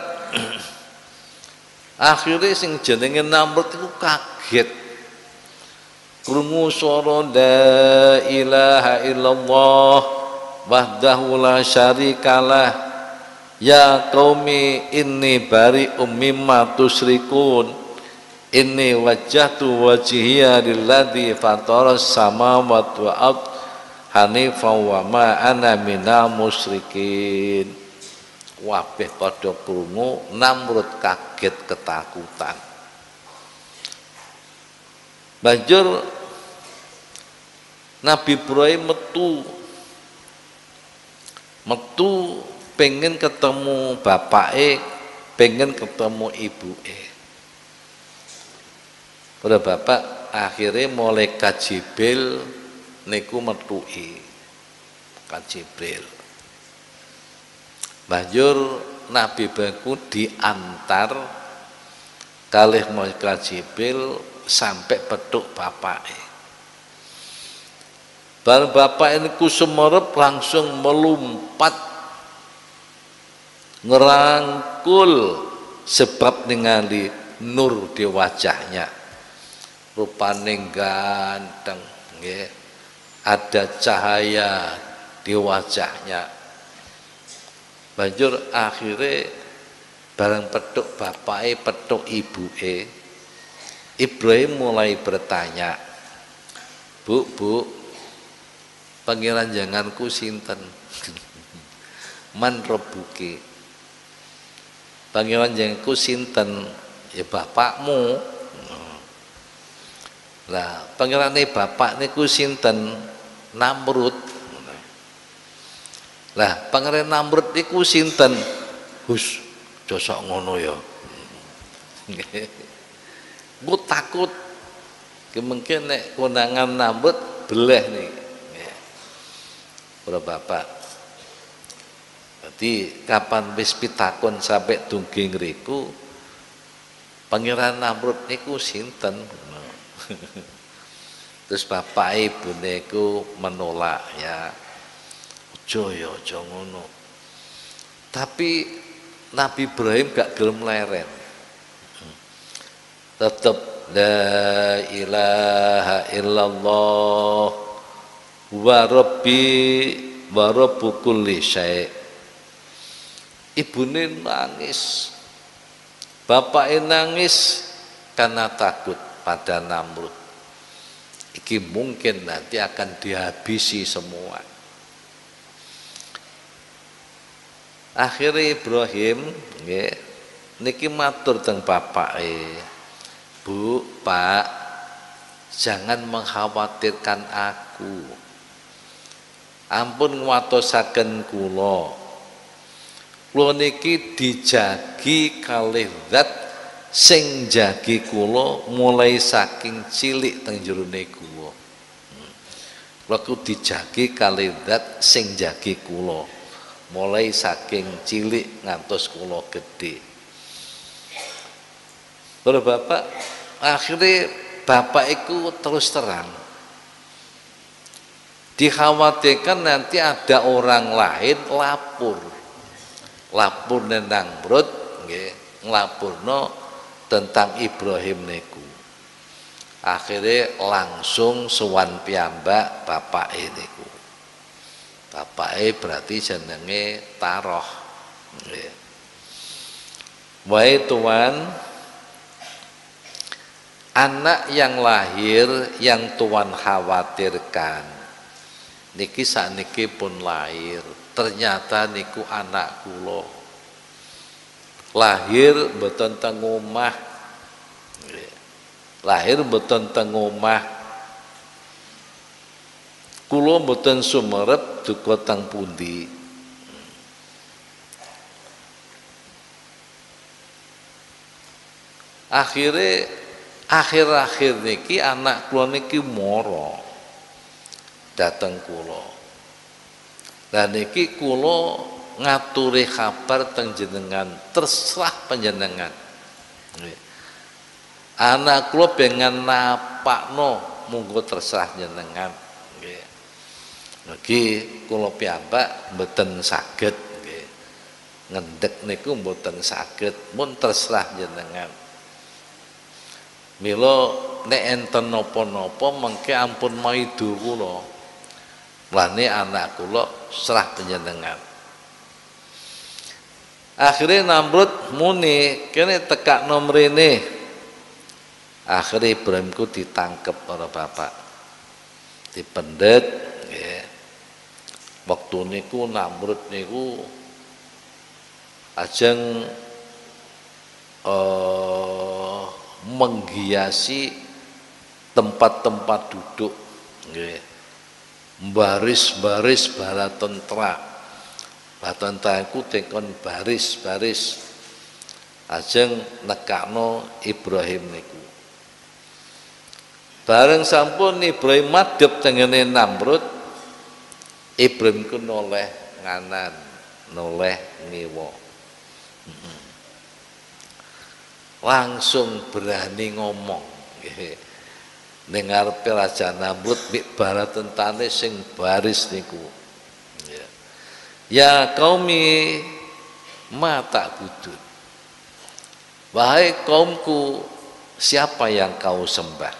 Speaker 1: akhirnya sing jenenge Namrud iku kaget. Krungu swara la ilaha illallah wahdahu la syarikalah. Ya qaumi inni bari'um mimma tusyrikun inni wajjahtu wajhiya lilladzi fataras samawati wal ard hanifan wa ma ana minal musyrikin. Kabeh padha krungu, Namrud kaget ketakutan. Banjur Nabi Ibrahim metu metu pengen ketemu bapake, pengen ketemu ibuke. Pada bapak akhirnya malaikat Jibril niku metuki Malaikat Jibril. Banjur Nabi Ibrahim diantar kalih malaikat Jibril sampai petuk bapake. Bar bapak ini kusumerep langsung melumpat ngerangkul sebab ningali nur di wajahnya, rupane ganteng nggih, ada cahaya di wajahnya. Banjur akhirnya bareng petuk bapake petuk ibuke Ibrahim mulai bertanya, Bu, Bu, pangeran janganku sinten? Man rebuki. Pangeran janganku sinten? Ya bapakmu. Lah, pangeran ini bapak niku sinten? Namrud. Lah, pangeran Namrud niku sinten? Hus, josok ngono ya. Bu takut mungkin nek kondangan Namrud beleh nih. Para bapak. Berarti kapan wis pitakon sampai dungging riku pangeran Namrud niku sinten? Terus bapak ibu niku menolak ya. Ojo ya aja ngono. Tapi Nabi Ibrahim gak gelem leren. Tetap la ilaha illallah wa rabbi wa rabbu kulli syai'. Ibune nangis, bapaknya nangis karena takut pada Namrud. Iki mungkin nanti akan dihabisi semua. Akhirnya Ibrahim nggih niki matur teng bapake, Bu, Pak, jangan mengkhawatirkan aku. Ampun nguwatosaken kula. Kula niki dijagi kalih zat sing jagi kula mulai saking cilik teng jerone guwa. Kula ku dijagi kalih zat sing jagi kula mulai saking cilik ngantos kula gedhe. Lho Bapak, akhirnya bapak itu terus terang dikhawatirkan nanti ada orang lain lapor lapor nang Namrud nggih nglapurno tentang Ibrahim niku. Akhirnya langsung sowan piyambak bapak niku. Bapake berarti jenenge Taroh nggih. Wae tuan, anak yang lahir yang Tuhan khawatirkan niki sakniki pun lahir, ternyata niku anak kula lahir mboten teng omah, lahir mboten teng omah, kula mboten sumerep duka teng pundi. Akhirnya akhir-akhir niki anak kula niki mara dateng kula. Lah niki kula ngaturi kabar teng jenengan, terserah panjenengan. Anak kula pengen napakno, monggo terserah jenengan. Nggih. Niki kula piyambak mboten saged nggih. Ngendhek niku mboten saged, mun terserah jenengan. Mila nek enten napa-napa mengke ampun maido kula. Lane anak kula serah panjenengan. Akhire Namrud muni, kene tekakno mrene. Akhire Ibrahim ku ditangkep para bapak. Dipendet nggih. Wektu niku Namrud niku ajeng eh menghiasi tempat-tempat duduk nggih. Baris-baris bala tentara. Bala tentara iku tekon baris-baris ajeng nekakno Ibrahim niku. Bareng sampun Ibrahim madhep tengene Namrud, Ibrahim ku noleh nganan, noleh ngiwa. Langsung berani ngomong nggih. Ning ngarepe Raja Namrud mik bala tentane sing baris niku. Ya, ya qaumi ma ta'budun. Wahai kaumku, siapa yang kau sembah?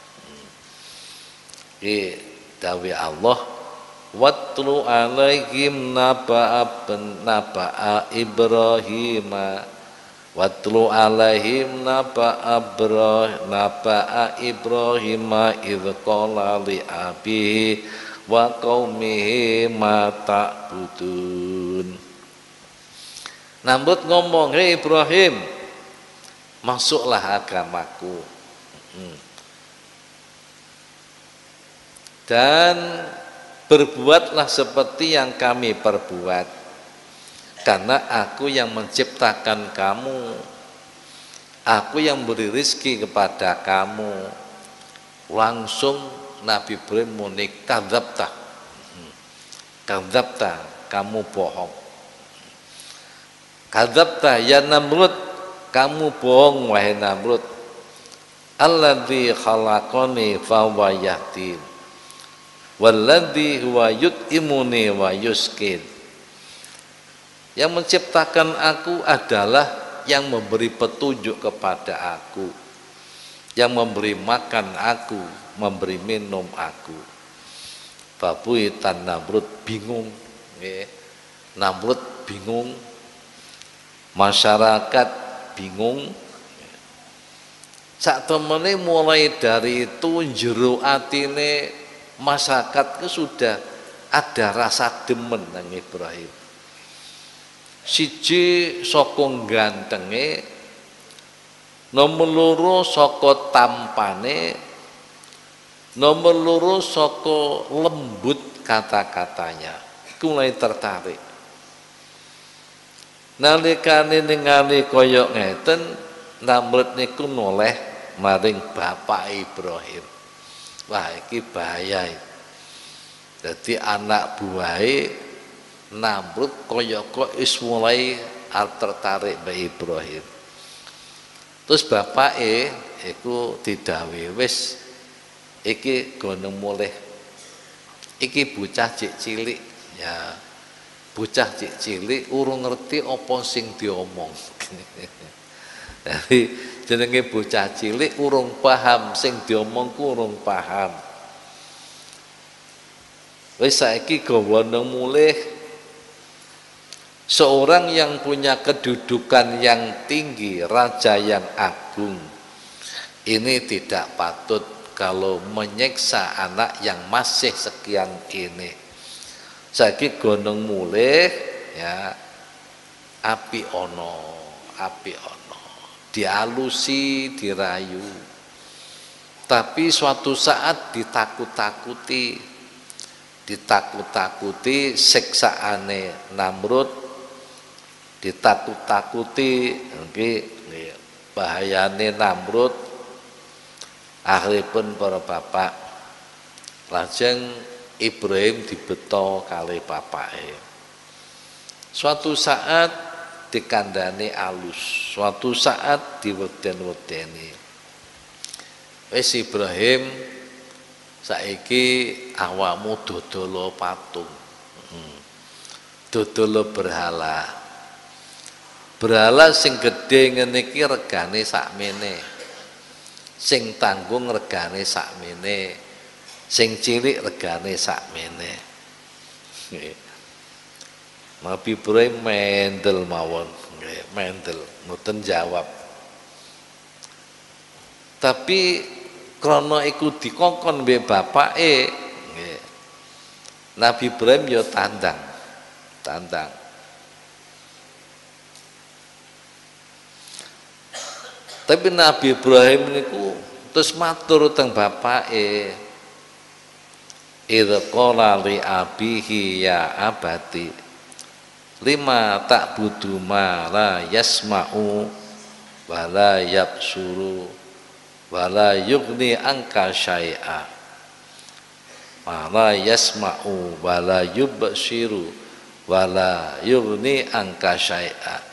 Speaker 1: Ki dawe Allah, watlu alaihim naba'a naba'a Ibrahim Watlu alaihim naba'a Ibrahim naba'a Ibrahim idz qala li abihi wa qaumihi ma ta'budun. Namrud ngomong, "Hei Ibrahim, masuklah agamaku." Hmm. Dan berbuatlah seperti yang kami perbuat, karena aku yang menciptakan kamu, aku yang beri rizki kepada kamu. Langsung Nabi Ibrahim muni, kadzabta, kadzabta, kamu bohong. Kadzabta ya Namrud, kamu bohong wahai Namrud. Alladzi khalaqani fahuwa yahdin walladzi huwa yut'imuni wa yuskin. Yang menciptakan aku adalah yang memberi petunjuk kepada aku, yang memberi makan aku, memberi minum aku. Babuitan Namrud bingung, ya. Namrud bingung, masyarakat bingung. Sak temene mulai dari itu jero atine masyarakat itu sudah ada rasa demen nang Ibrahim. Siji saka gantenge, nomor loro saka tampane, nomor loro saka lembut kata-katanya. Iku mulai tertarik. Nalikane ningali kaya ngeten, Namrud niku noleh maring bapak Ibrahim. Wah, iki bahaya. Jadi anak buahe Namrud kaya kok is mulai tertarik mbek Ibrahim. Terus bapake iku didhawuhi, wis iki gono mulih. Iki bocah cik cilik, ya. Bocah cik cilik urung ngerti apa sing diomong. Jadi jenenge bocah cilik urung paham sing diomong ku urung paham. Wis saiki gawa nang mulih. Seorang yang punya kedudukan yang tinggi, raja yang agung, ini tidak patut kalau menyiksa anak yang masih sekian ini. Saiki gonong mulih, ya, api ono, api ono, dialusi, dirayu, tapi suatu saat ditakut-takuti, ditakut-takuti siksaane Namrud, ditakut-takuti nggih bahayane Namrud. Akhiripun para bapak, lajeng Ibrahim dibeto kali bapake. Suatu saat dikandani alus, suatu saat diweden-wedeni. Wis Ibrahim, saiki awakmu dodolo patung, hmm. dodolo berhala. Berhala sing gedhe ngene iki regane sakmene, sing tanggung regane sakmene, sing cilik regane sakmene. Nabi Ibrahim mendel mawon, nggih, mendel, mboten jawab. Tapi krana iku dikongkon mbek bapake, nggih. Nabi Ibrahim ya tandang, tandang. Tapi Nabi Ibrahim niku terus matur teng bapake, idza qala li abihi ya abati lima ta'budu ma la yasma'u wa la yabsuru wa la yughni anka syai'a, ma la yasma'u wa la yubsiru wa la yughni anka syai'a.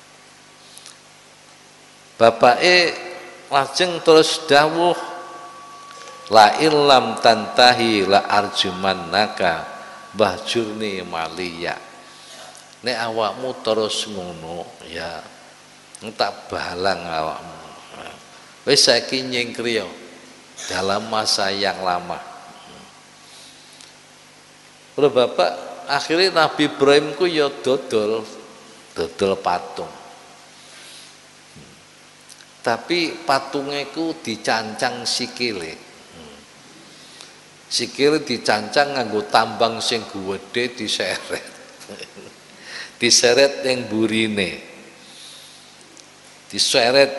Speaker 1: Bapake lajeng terus dawuh, la illam tantahi la arjumannaka bahjurni maliya. Nek awakmu terus ngono, ya tak balang awakmu. Wis saiki nyingkriya dalam masa yang lama. Para bapak, akhirnya Nabi Ibrahim ku ya dodol dodol patung. tapi patungnya ku dicancang sikile. Sikile dicancang nganggo tambang sing gede diseret. Diseret yang burine. Diseret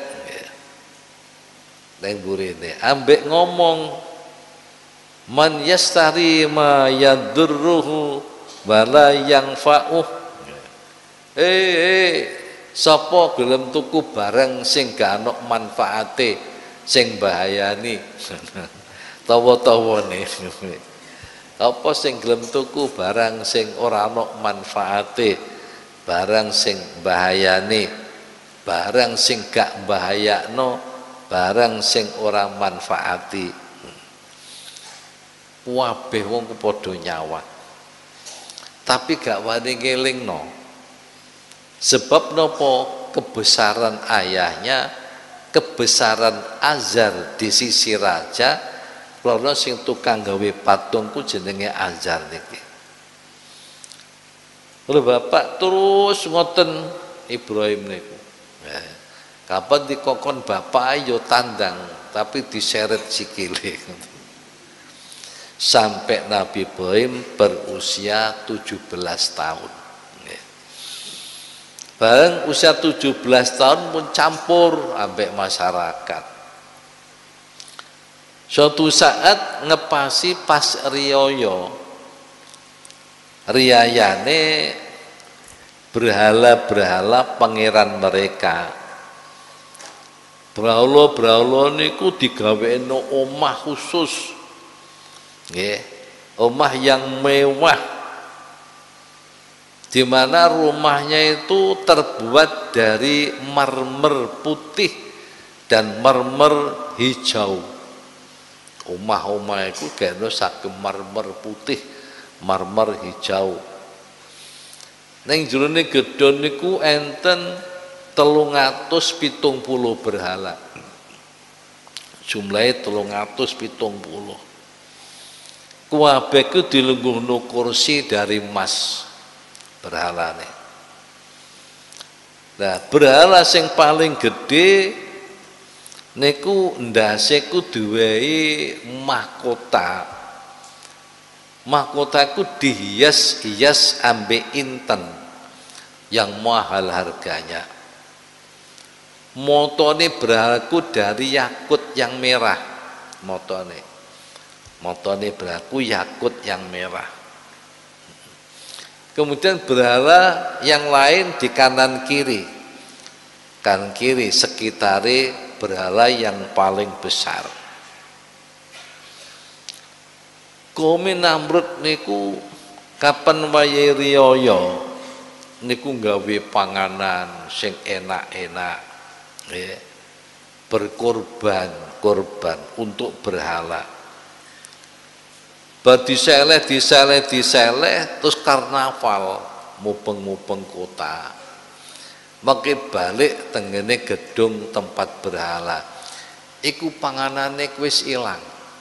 Speaker 1: yang burine. Ambek ngomong man yastari ma yadurruhu wala yang fa'uh. Eh, eh, sapa gelem tuku barang sing gak ana manfaate, sing bahayani. Tawa-tawane. Apa sing gelem tuku barang sing ora ana manfaate, barang sing bahayane, barang sing gak bahayakno, barang sing ora manfaati. Kabeh wong ku padha nyawat. Tapi gak wani ngelingno. Sebab nopo kebesaran ayahnya, kebesaran Azar di sisi raja, karena sing tukang gawe patungku jenenge Azar niki. Lalu bapak terus ngoten Ibrahim niku. Nah, kapan dikokon bapak ayo tandang, tapi diseret sikile. Sampai Nabi Ibrahim berusia tujuh belas tahun. Bareng usia tujuh belas tahun pun campur ambek masyarakat. Suatu saat ngepasi pas riyoyo, riyayane berhala-berhala pangeran mereka. Brahala-brahala niku digawekno omah khusus. Nggih, omah yang mewah. Di mana rumahnya itu terbuat dari marmer putih dan marmer hijau. Omah-omah itu kena saking marmer putih, marmer hijau. Neng jerone gedhon niku enten telung atus pitung puluh berhala. Jumlahnya telung atus pitung puluh. Kabeh ku dilengguhno kursi dari emas. Berhalane. Nah, berhala sing paling gede niku ndase ku duwehi mahkota. Mahkota ku dihias-hias ambek inten yang mahal harganya. Motone berhalaku dari yakut yang merah. Motone. Motone berhalaku yakut yang merah. Kemudian berhala yang lain di kanan kiri, kanan kiri sekitari berhala yang paling besar. Kaum Namrud niku kapan wayahe riyaya niku nggawe panganan sing enak-enak, ya, berkorban korban untuk berhala. Bar diseleh, diseleh, diseleh, terus karnaval mupeng-mupeng kota. Maki balik tengene gedung tempat berhala. Iku panganane wis ilang.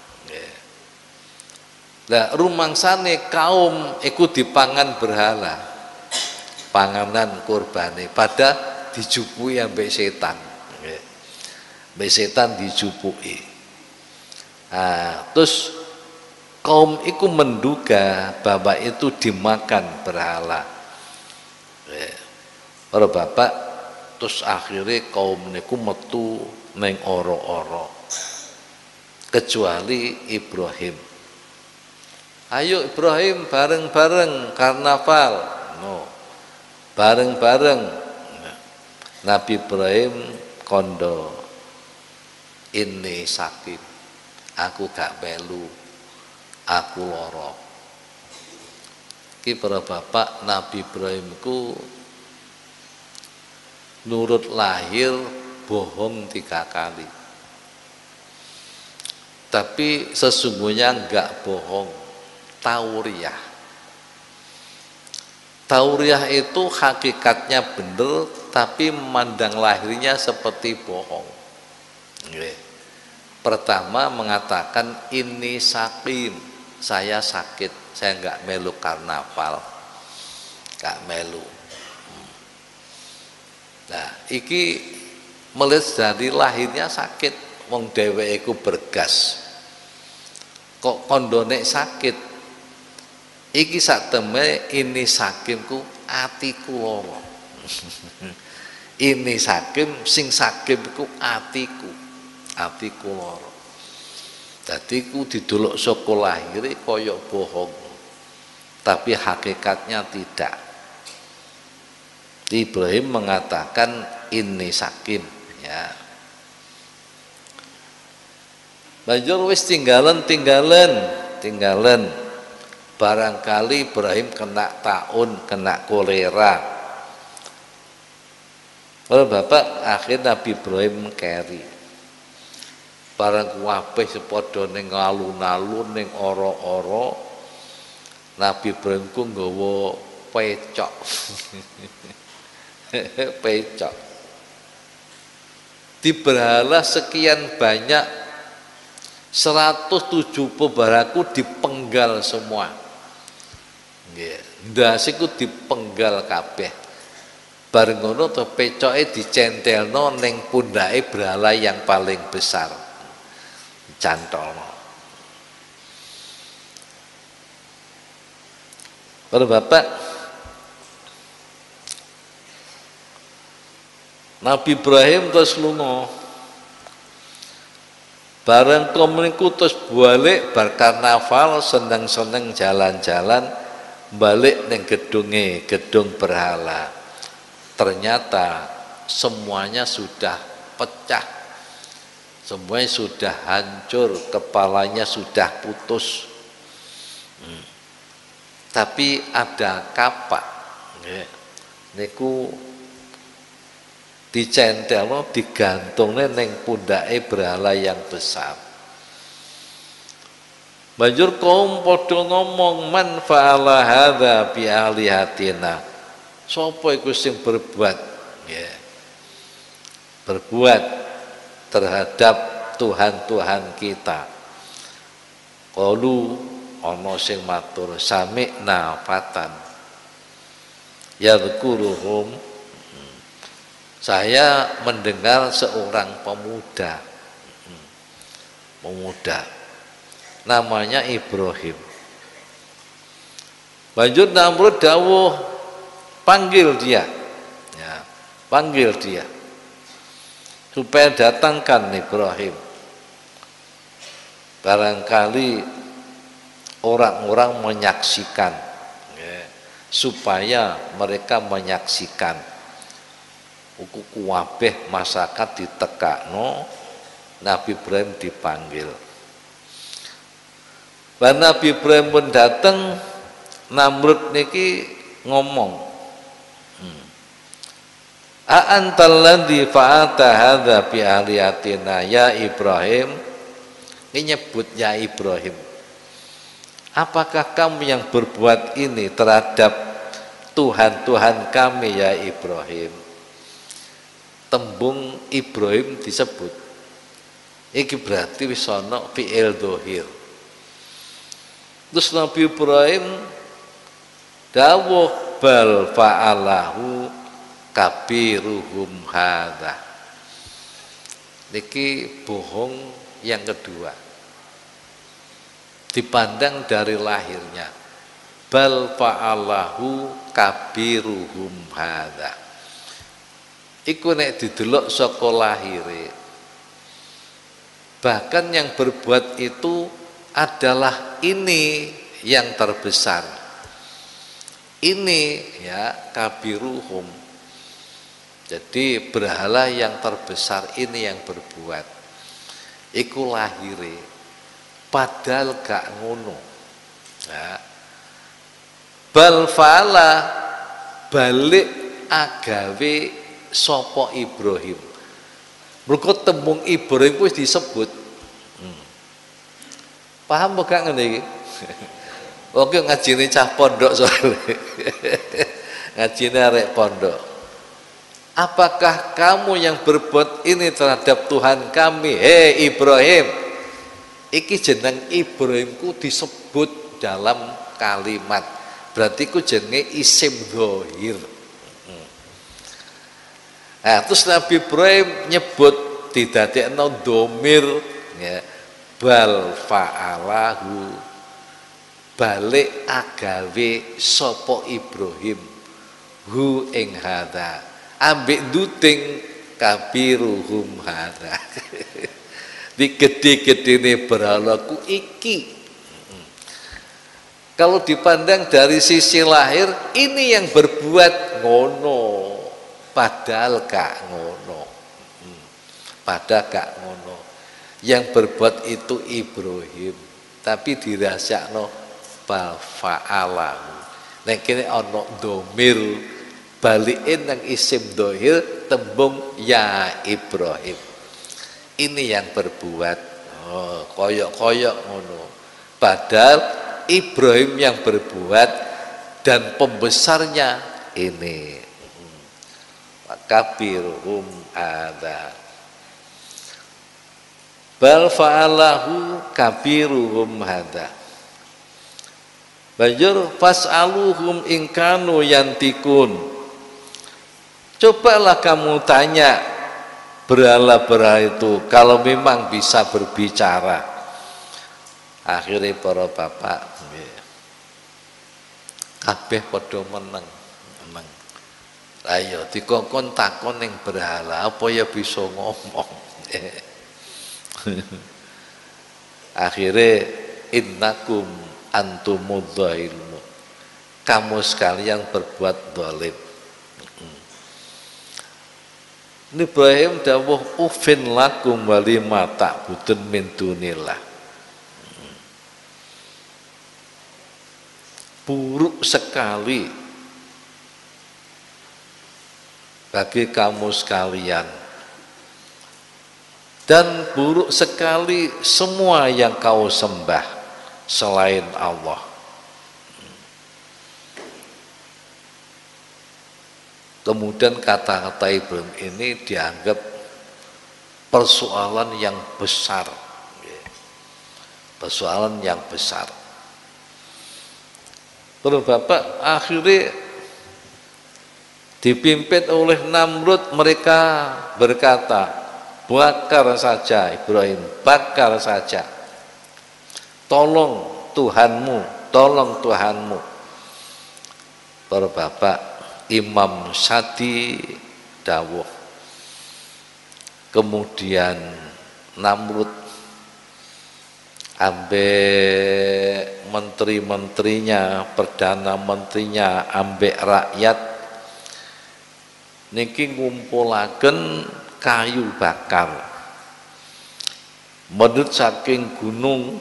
Speaker 1: Lah rumangsane kaum iku dipangan berhala. Panganan kurbane pada dijupuki ambek setan. Ambek setan dijupuki. Nah, terus kaum itu menduga bahwa itu dimakan berhala. Para bapak terus akhirnya kaum niku metu neng oro-oro. Kecuali Ibrahim. Ayo Ibrahim bareng-bareng karnaval. No. Bareng-bareng. Nabi Ibrahim kondo. Ini sakit. Aku gak melu. Aku loro. Ki para bapak Nabi Ibrahim ku nurut lahir bohong tiga kali. Tapi sesungguhnya enggak bohong, tauriah. Tauriah itu hakikatnya benar, tapi memandang lahirnya seperti bohong. Pertama mengatakan ini sakim. Saya sakit, saya enggak melu karnaval, enggak melu. Nah, iki melihat dari lahirnya sakit, wong dheweke iku bergas. Kok kondone sakit? Iki sak temene ini sakimku atiku loro. Ini sakim sing sakim iku atiku. Atiku loro. Dadi ku didelok saka lahire kaya bohong. Tapi hakikatnya tidak. Ibrahim mengatakan ini sakim, ya. Banjur wis tinggalan tinggalan tinggalan. Barangkali Ibrahim kena taun, kena kolera. Kalau bapak akhir Nabi Ibrahim keri. Barang kuwabeh sepadha ning alun-alun ning ora-ora. Nabi Ibrahim ku nggawa pecok. Pecok. Diberhala sekian banyak seratus tujuh puluh baraku dipenggal semua. Nggih, ndase ku dipenggal kabeh. Bareng ngono to pecoke dicentelno ning pundake berhala yang paling besar. Dicantolno. Para bapak, Nabi Ibrahim terus lunga. Bareng komeniku terus balik bar karnaval seneng-seneng jalan-jalan balik ning gedunge, gedung berhala. Ternyata semuanya sudah pecah. Semuanya sudah hancur, kepalanya sudah putus. Hmm. Tapi ada kapak. Nggih. Niku dicentelno digantungne ning pundake berhala yang besar. Banjur kaum padha ngomong man fa'ala hadza bi alihatina. Sapa iku sing berbuat ya. Berbuat terhadap Tuhan-Tuhan kita. Qalu ana sing matur sami'na fatan yadhkuruhum. Saya mendengar seorang pemuda, pemuda, namanya Ibrahim. Banjur Namrud dawuh, panggil dia, ya, panggil dia, supaya datangkan Ibrahim. Barangkali orang-orang menyaksikan, ya, supaya mereka menyaksikan. Uku kuwabeh masyarakat ditekakno, Nabi Ibrahim dipanggil. Bar Nabi Ibrahim pun datang, Namrud niki ngomong, hmm. A antal ladzi fa'ata hadza bi aliyatina ya Ibrahim. Ini nyebut ya Ibrahim. Apakah kamu yang berbuat ini terhadap Tuhan-Tuhan kami ya Ibrahim? Tembung Ibrahim disebut. Iki berarti wis ana fi'il dhahir. Terus Nabi Ibrahim dawuh bal fa'alahu kabiruhum hadza. Niki bohong yang kedua. Dipandang dari lahirnya. Bal fa'alahu kabiruhum hadza. Iku nek didelok saka lahire. Bahkan yang berbuat itu adalah ini yang terbesar. Ini ya kabiruhum. Jadi berhala yang terbesar ini yang berbuat. Iku lahire. Padahal gak ngono. Ya. Bal fa'ala balik agawe sapa Ibrahim. Mergo tembung Ibrahim wis disebut. Hmm. Paham kok gak ngene iki? Oke ngajine cah pondok soalnya. Ngajine arek pondok. Apakah kamu yang berbuat ini terhadap Tuhan kami? Hei Ibrahim. Iki jeneng Ibrahimku disebut dalam kalimat. Berarti ku jenenge isim dhahir. Nah, terus Nabi Ibrahim nyebut didadekno domir ya, bal fa'alahu, balik agawe sopo Ibrahim hu ing hadza, ambek duting kabiruhum hadza. Di gede-gedene berhalaku iki. Kalau dipandang dari sisi lahir, ini yang berbuat ngono, padahal gak ngono. Hmm. Padahal gak ngono. Yang berbuat itu Ibrahim, tapi dirahasiakno bal fa'alahu. Nek kene ana domir balikin nang isim dohir tembung ya Ibrahim. Ini yang berbuat. Oh, koyok-koyok ngono. Padahal Ibrahim yang berbuat dan pembesarnya ini. Kabiruhum ada. Bal fa'alahu kabiruhum hada. Banjur fas'aluhum ingkanu yantikun. Cobalah kamu tanya berhala-berhala itu kalau memang bisa berbicara. Akhirnya para bapak kabeh padha meneng meneng. Ayo dikongkon takon ning berhala apa ya bisa ngomong. Akhirnya innakum antumudzailmu, kamu sekalian berbuat zalim. Ibrahim dawuh ufin lakum walima ta'budun min dunillah. Buruk sekali bagi kamu sekalian, dan buruk sekali semua yang kau sembah selain Allah. Kemudian kata-kata Ibrahim ini dianggap persoalan yang besar, persoalan yang besar. Terus Bapak akhirnya dipimpin oleh Namrud, mereka berkata, bakar saja Ibrahim, bakar saja. Tolong Tuhanmu, tolong Tuhanmu. Para Bapak, Imam Sadi dawuh. Kemudian Namrud ambek menteri-menterinya, perdana menterinya, ambek rakyat niki ngumpulaken kayu bakar menurut saking gunung,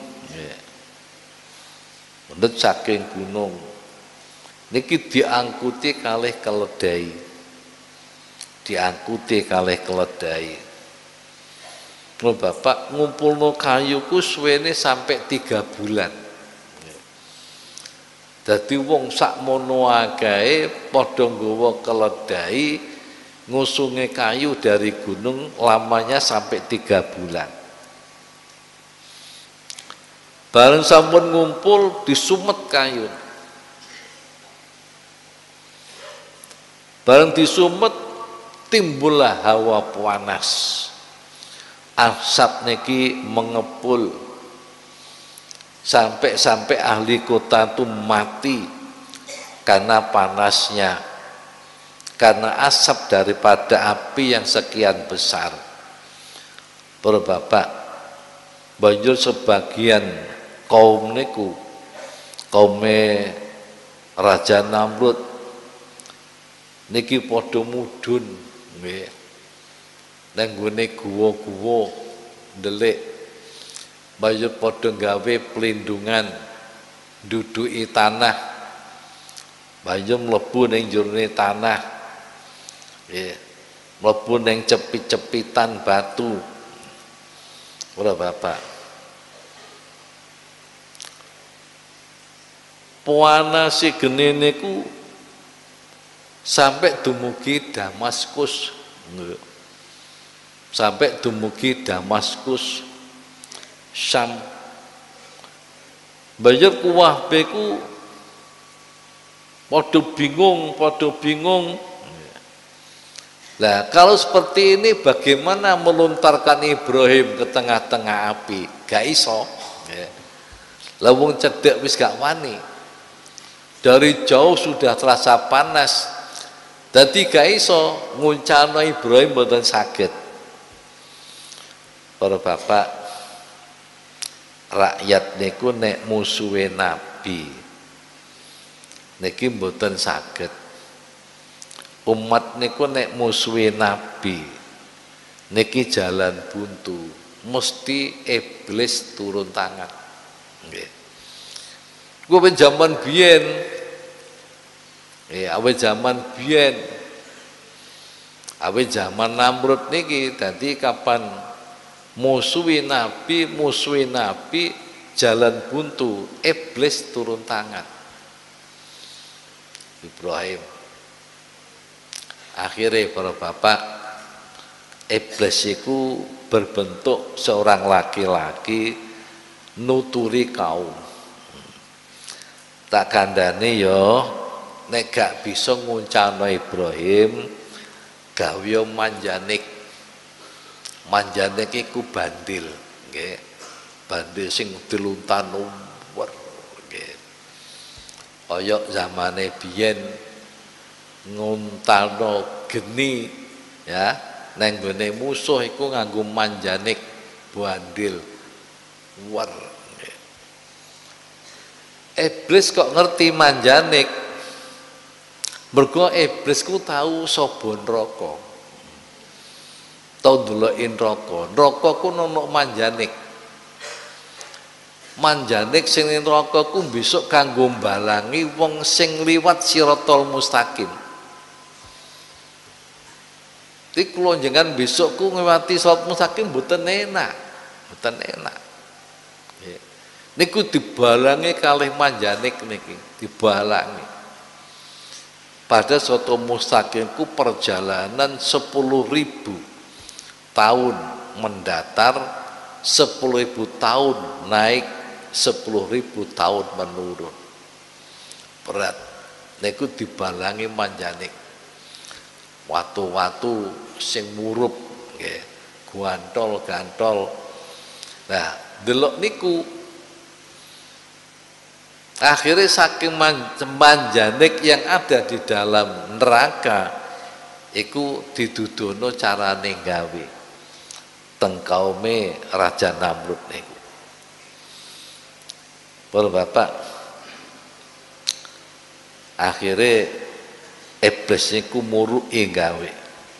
Speaker 1: menurut saking gunung niki diangkuti kalih keledai, diangkuti kalih keledai. Kalau Bapak ngumpulno kayu ku suwene sampai tiga bulan. Dadi wong sak mono akae padha nggawa keledai ngusunge kayu dari gunung, lamanya sampai tiga bulan. Bareng sampun ngumpul disumet kayu. Bareng disumet timbullah hawa panas. Asap niki mengepul sampai-sampai ahli kota itu mati karena panasnya, karena asap daripada api yang sekian besar. Para bapak, banjur sebagian kaum niku, kaume Raja Namrud niki padha mudhun nggih. Nang gone guwa-guwa ndelik, banjur padha gawe pelindungan, duduki tanah, banjur mlebu ning jurone tanah, ya, mlebu ning cepit-cepitan batu. Ora bapak, panase gene niku sampai dumugi Damaskus. Sampai dumugi Damaskus, Syam. Banjur kuwah beku padha bingung, padha bingung. Nah, kalau seperti ini bagaimana melontarkan Ibrahim ke tengah-tengah api? Gak iso. Ya. Lawung cedek wis gak wani. Dari jauh sudah terasa panas. Dadi gak iso nguncalno Ibrahim mboten saged. Para bapak, rakyat niku nek musuhe Nabi niki mboten saged. Umat niku nek musuhi Nabi niki jalan buntu, mesti iblis turun tangan. Nggih. Kuwi zaman biyen. Ya, awe zaman biyen. Awe zaman Namrud niki dadi kapan musuhi Nabi, musuhi Nabi jalan buntu, iblis turun tangan. Ibrahim akhirnya para bapak, iblis itu berbentuk seorang laki-laki nuturi kaum. Tak kandhane ya nek gak bisa nguncalno Ibrahim gawe manjanik. Manjanik iku bandil, nggih. Bandil sing diluntan umur, nggih. Kaya zamane biyen nguntalno geni ya neng gone musuh iku nganggo manjanik bandil war. Iblis kok ngerti manjanik mergo iblis ku tahu sapa neraka, tau ndeloki neraka. Neraka ku ono manjanik. Manjanik sing ning neraka ku besok kanggo mbalangi wong sing liwat Siratal Mustaqim. Iki kula jenengan besok ku ngliwati Siratal Mustaqim mboten enak, mboten enak. Nggih. Niku dibalangi kalih manjanik niki, dibalangi. Pada Siratal Mustaqim ku perjalanan sepuluh ribu tahun mendatar, sepuluh ribu tahun naik, sepuluh ribu tahun menurun. Berat. Niku dibalangi manjanik. Watu-watu sing murup nggih, gantol-gantol. Nah, delok niku akhirnya saking manjanik yang ada di dalam neraka iku didudono carane gawe teng kaume Raja Namrud niku. Para bapak, akhirnya iblis niku muruki gawe.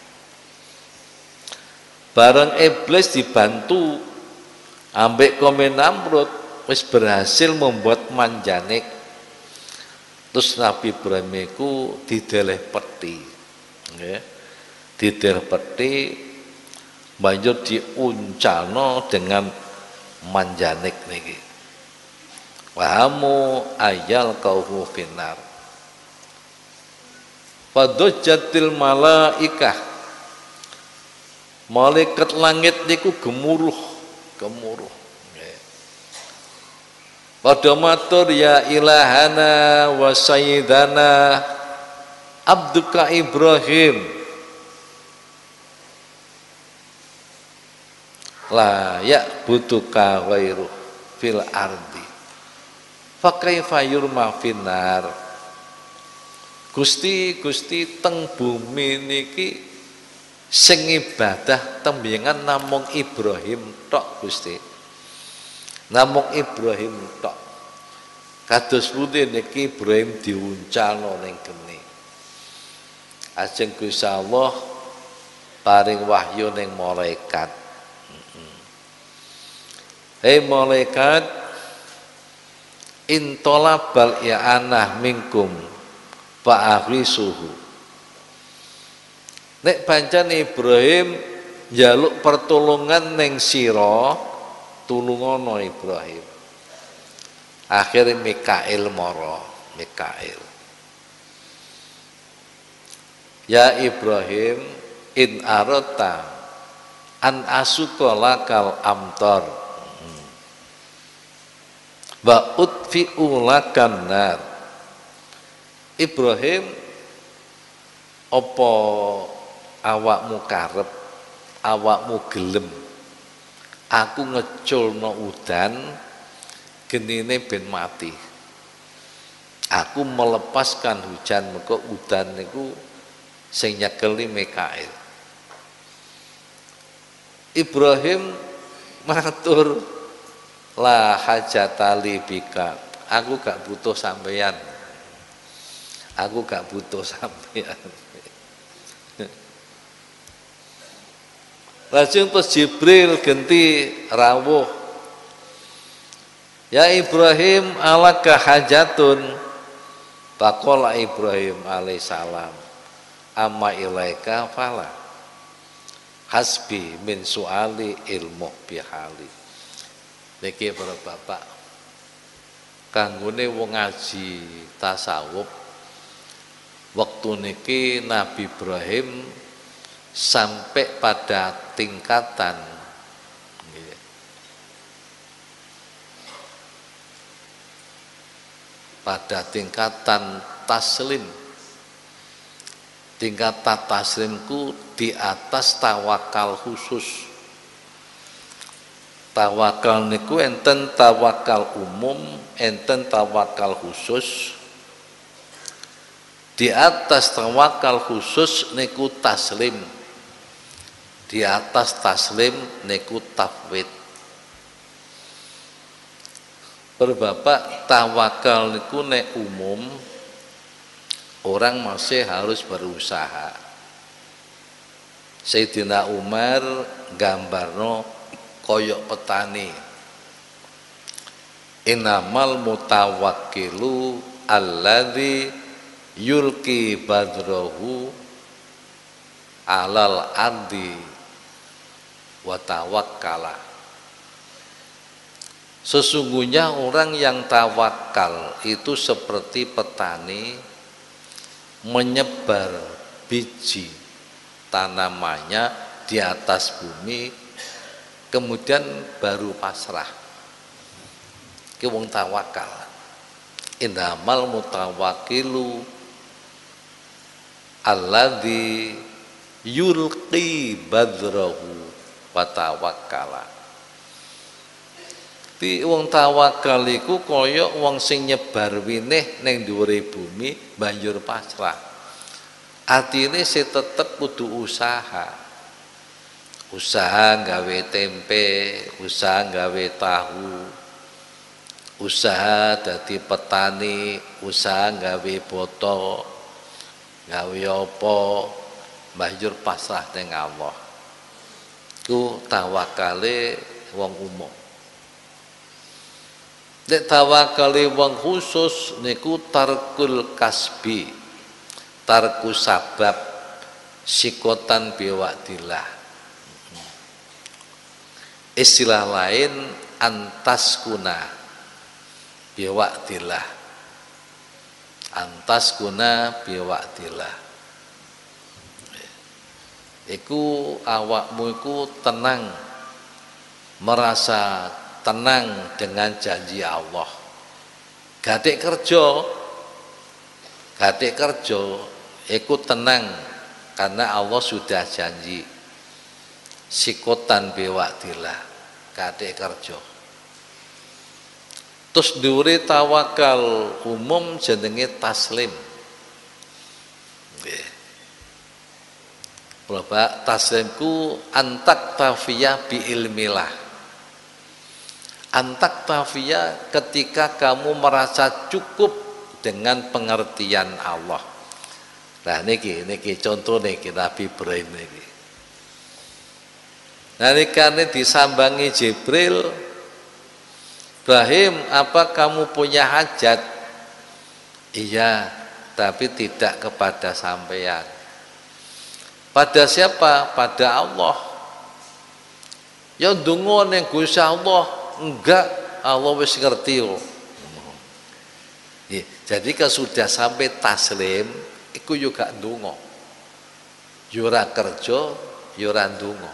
Speaker 1: Bareng iblis dibantu ambek kaum Namrud wis berhasil membuat manjanik. Terus Nabi Ibrahim iku dideleh peti. Nggih. Dideleh peti banjur diuncalno dengan manjanik niki. Wahamu ayal kauhu finar. Fadojjatil malaikah, malaikat langit niku gemuruh, gemuruh. Pada matur ya ilahana wa sayyidana abduka Ibrahim la ya'buduka ghairu fil ardi fa kaifa yurma finnar. Gusti Gusti teng bumi niki sing ibadah tembingan namung Ibrahim tok Gusti, namung Ibrahim tok. Kados pundi niki Ibrahim diuncalno ning geni. Ajeng Gusti Allah paring wahyu ning malaikat. Hei malaikat, intolabal ya anah minkum fa'ahrisuhu. Nek pancen Ibrahim njaluk pertolongan ning sira, tulungono Ibrahim. Akhirnya Mikail mara, Mikail. Ya Ibrahim, in arata an asuka lakal amtar wa utfi'u lakan nar. Ibrahim, apa awakmu karep, awakmu gelem, aku ngeculno udan genine ben mati. Aku melepaskan hujan mergo udan niku sing nyekeli Mikail. Ibrahim matur, la hajatali bika, aku gak butuh sampeyan, aku gak butuh sampeyan. Lajeng terus Jibril genti rawuh, ya Ibrahim alaka hajatun, faqala Ibrahim alaihissalam, amma ilaika fala, hasbi min suali ilmu bihali. Niki para bapak, kanggone wong ngaji tasawuf waktu niki Nabi Ibrahim sampai pada tingkatan pada tingkatan taslim. Tingkatan taslimku di atas tawakal khusus. Tawakal niku enten tawakal umum, enten tawakal khusus. Di atas tawakal khusus niku taslim. Di atas taslim niku tafwid. Berbapak tawakal niku nek umum, orang masih harus berusaha. Sayyidina Umar gambarno koyok petani. Innamal mutawakkilu alladzi yulki badrahu alal ardi wa tawakkala. Sesungguhnya orang yang tawakal itu seperti petani menyebar biji tanamannya di atas bumi, kemudian baru pasrah. Ki wong tawakal. Innamal mutawakkilu alladzi yulqi badrahu wa tawakkala. Ti wong tawakal iku kaya wong sing nyebar winih ning dhuwure bumi banjur pasrah. Atine sing tetep kudu usaha. Usaha gawe tempe, usaha gawe tahu, usaha dadi petani, usaha gawe boto, gawe apa, banjur pasrah ning Allah. Ku tawakale wong umum. Nek tawakale wong khusus niku tarkul kasbi, tarku sabab, sikotan biwaktillah. Istilah lain antas kuna biwaktillah, antas kuna biwaktillah. Iku awakmu iku tenang, merasa tenang dengan janji Allah. Gatik kerja, gatik kerja, iku tenang karena Allah sudah janji. Sikotan biwaktillah, gatik kerja. Terus dhuwure tawakal umum jenenge taslim. Nggih. Bapak taslimku antak tafiyah bi ilmilah. Antak tafiyah ketika kamu merasa cukup dengan pengertian Allah. Nah niki niki contoh niki Nabi Ibrahim niki. Nalikane disambangi Jibril, Ibrahim, apa kamu punya hajat? Iya, tapi tidak kepada sampeyan. Pada siapa? Pada Allah. Ya ndonga ning Gusti Allah, enggak, Allah wis ngerti kok. Jadi kalau sudah sampai taslim, iku yo gak ndonga. Yo ora kerja, yo ora ndonga.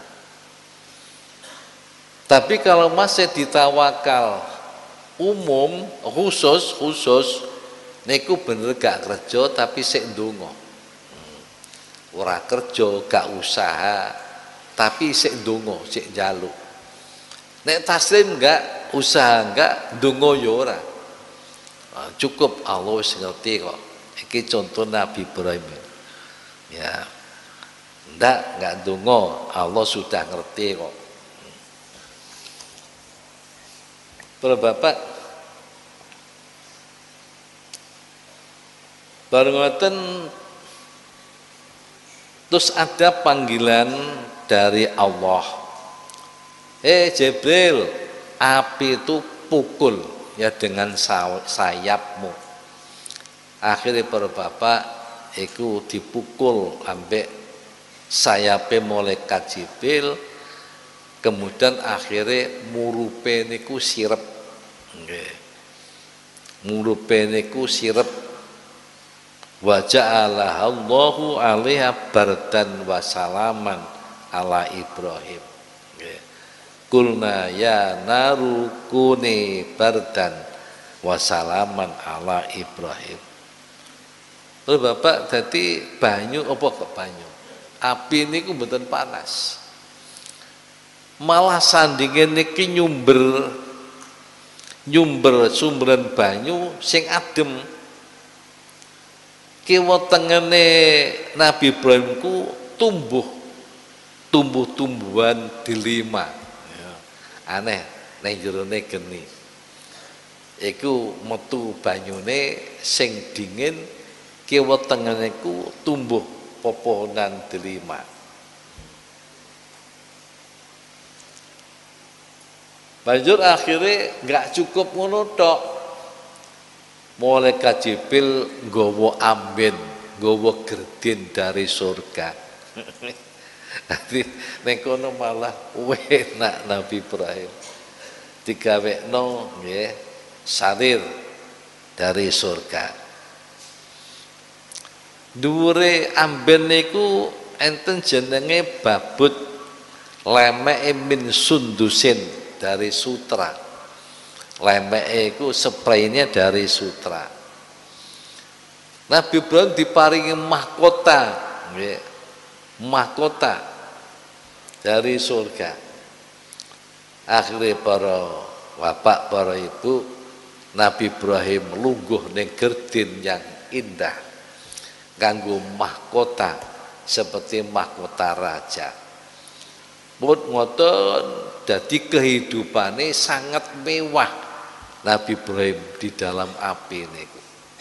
Speaker 1: Tapi kalau masih ditawakal umum, khusus, khusus, niku bener gak kerja tapi sik ndonga. ora kerja, gak usaha, tapi sik ndonga, sik njaluk. Nek taslim enggak, usaha enggak, ndonga ya ora. Nah, cukup Allah wis ngerti kok. Iki contoh Nabi Ibrahim. Ya. Ndak, enggak ndonga, Allah sudah ngerti kok. Para bapak, bareng ngoten terus ada panggilan dari Allah. Eh Jibril, api itu pukul ya dengan sayapmu. Akhirnya para bapak itu dipukul ambek sayapnya malaikat Jibril, kemudian akhirnya murupe niku sirep. Nggih. Murupe niku sirep. Wa ja'alaha Allahu 'alaiha bardan wa salaman ala Ibrahim. Nggih. Kulna ya naru kuni bardan wa salaman ala Ibrahim. Terus Bapak dadi banyu apa kok banyu? Api niku mboten panas. Malah sandinge niki nyumber nyumber sumberan banyu sing adem. Kiwa tengene Nabi Ibrahim ku tumbuh tumbuh-tumbuhan delima. Ya. Aneh nang jerone geni. Iku metu banyune sing dingin, kiwa tengene ku tumbuh pepohonan delima. Banjur akhirnya nggak cukup ngono tok. Malaikat Jibril nggawa amben, nggawa gerdin dari surga. Nanti ning kono malah enak Nabi Ibrahim. Digawekno nggih sarir dari surga. Dhuwure amben niku enten jenenge babut lemeke min sundusin dari sutra. Lemeke iku spraynya dari sutra. Nabi Ibrahim diparingi mahkota, nggih. Mahkota dari surga. Akhirnya para bapak, para ibu, Nabi Ibrahim lungguh ning gerdin yang indah kanggo mahkota seperti mahkota raja. Pun ngoten dadi kehidupane sangat mewah Nabi Ibrahim di dalam api niku.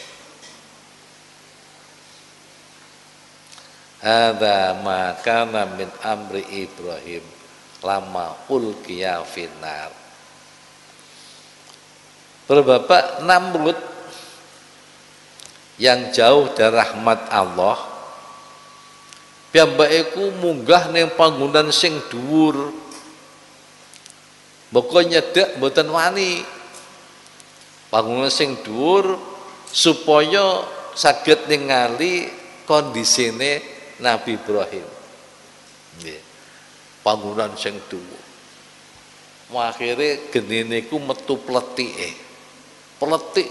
Speaker 1: Hadza ma kana min amri Ibrahim lama ulqiya finnar. Berbapak Namrud yang jauh dari rahmat Allah, piyambakeku munggah ning panggonan sing dhuwur. Mboko nyedek mboten wani. Panggonan sing dhuwur supaya saged ningali kondisine Nabi Ibrahim. Nggih. Panggonan sing dhuwur. Akhire genine ku metu pletike. Pletik.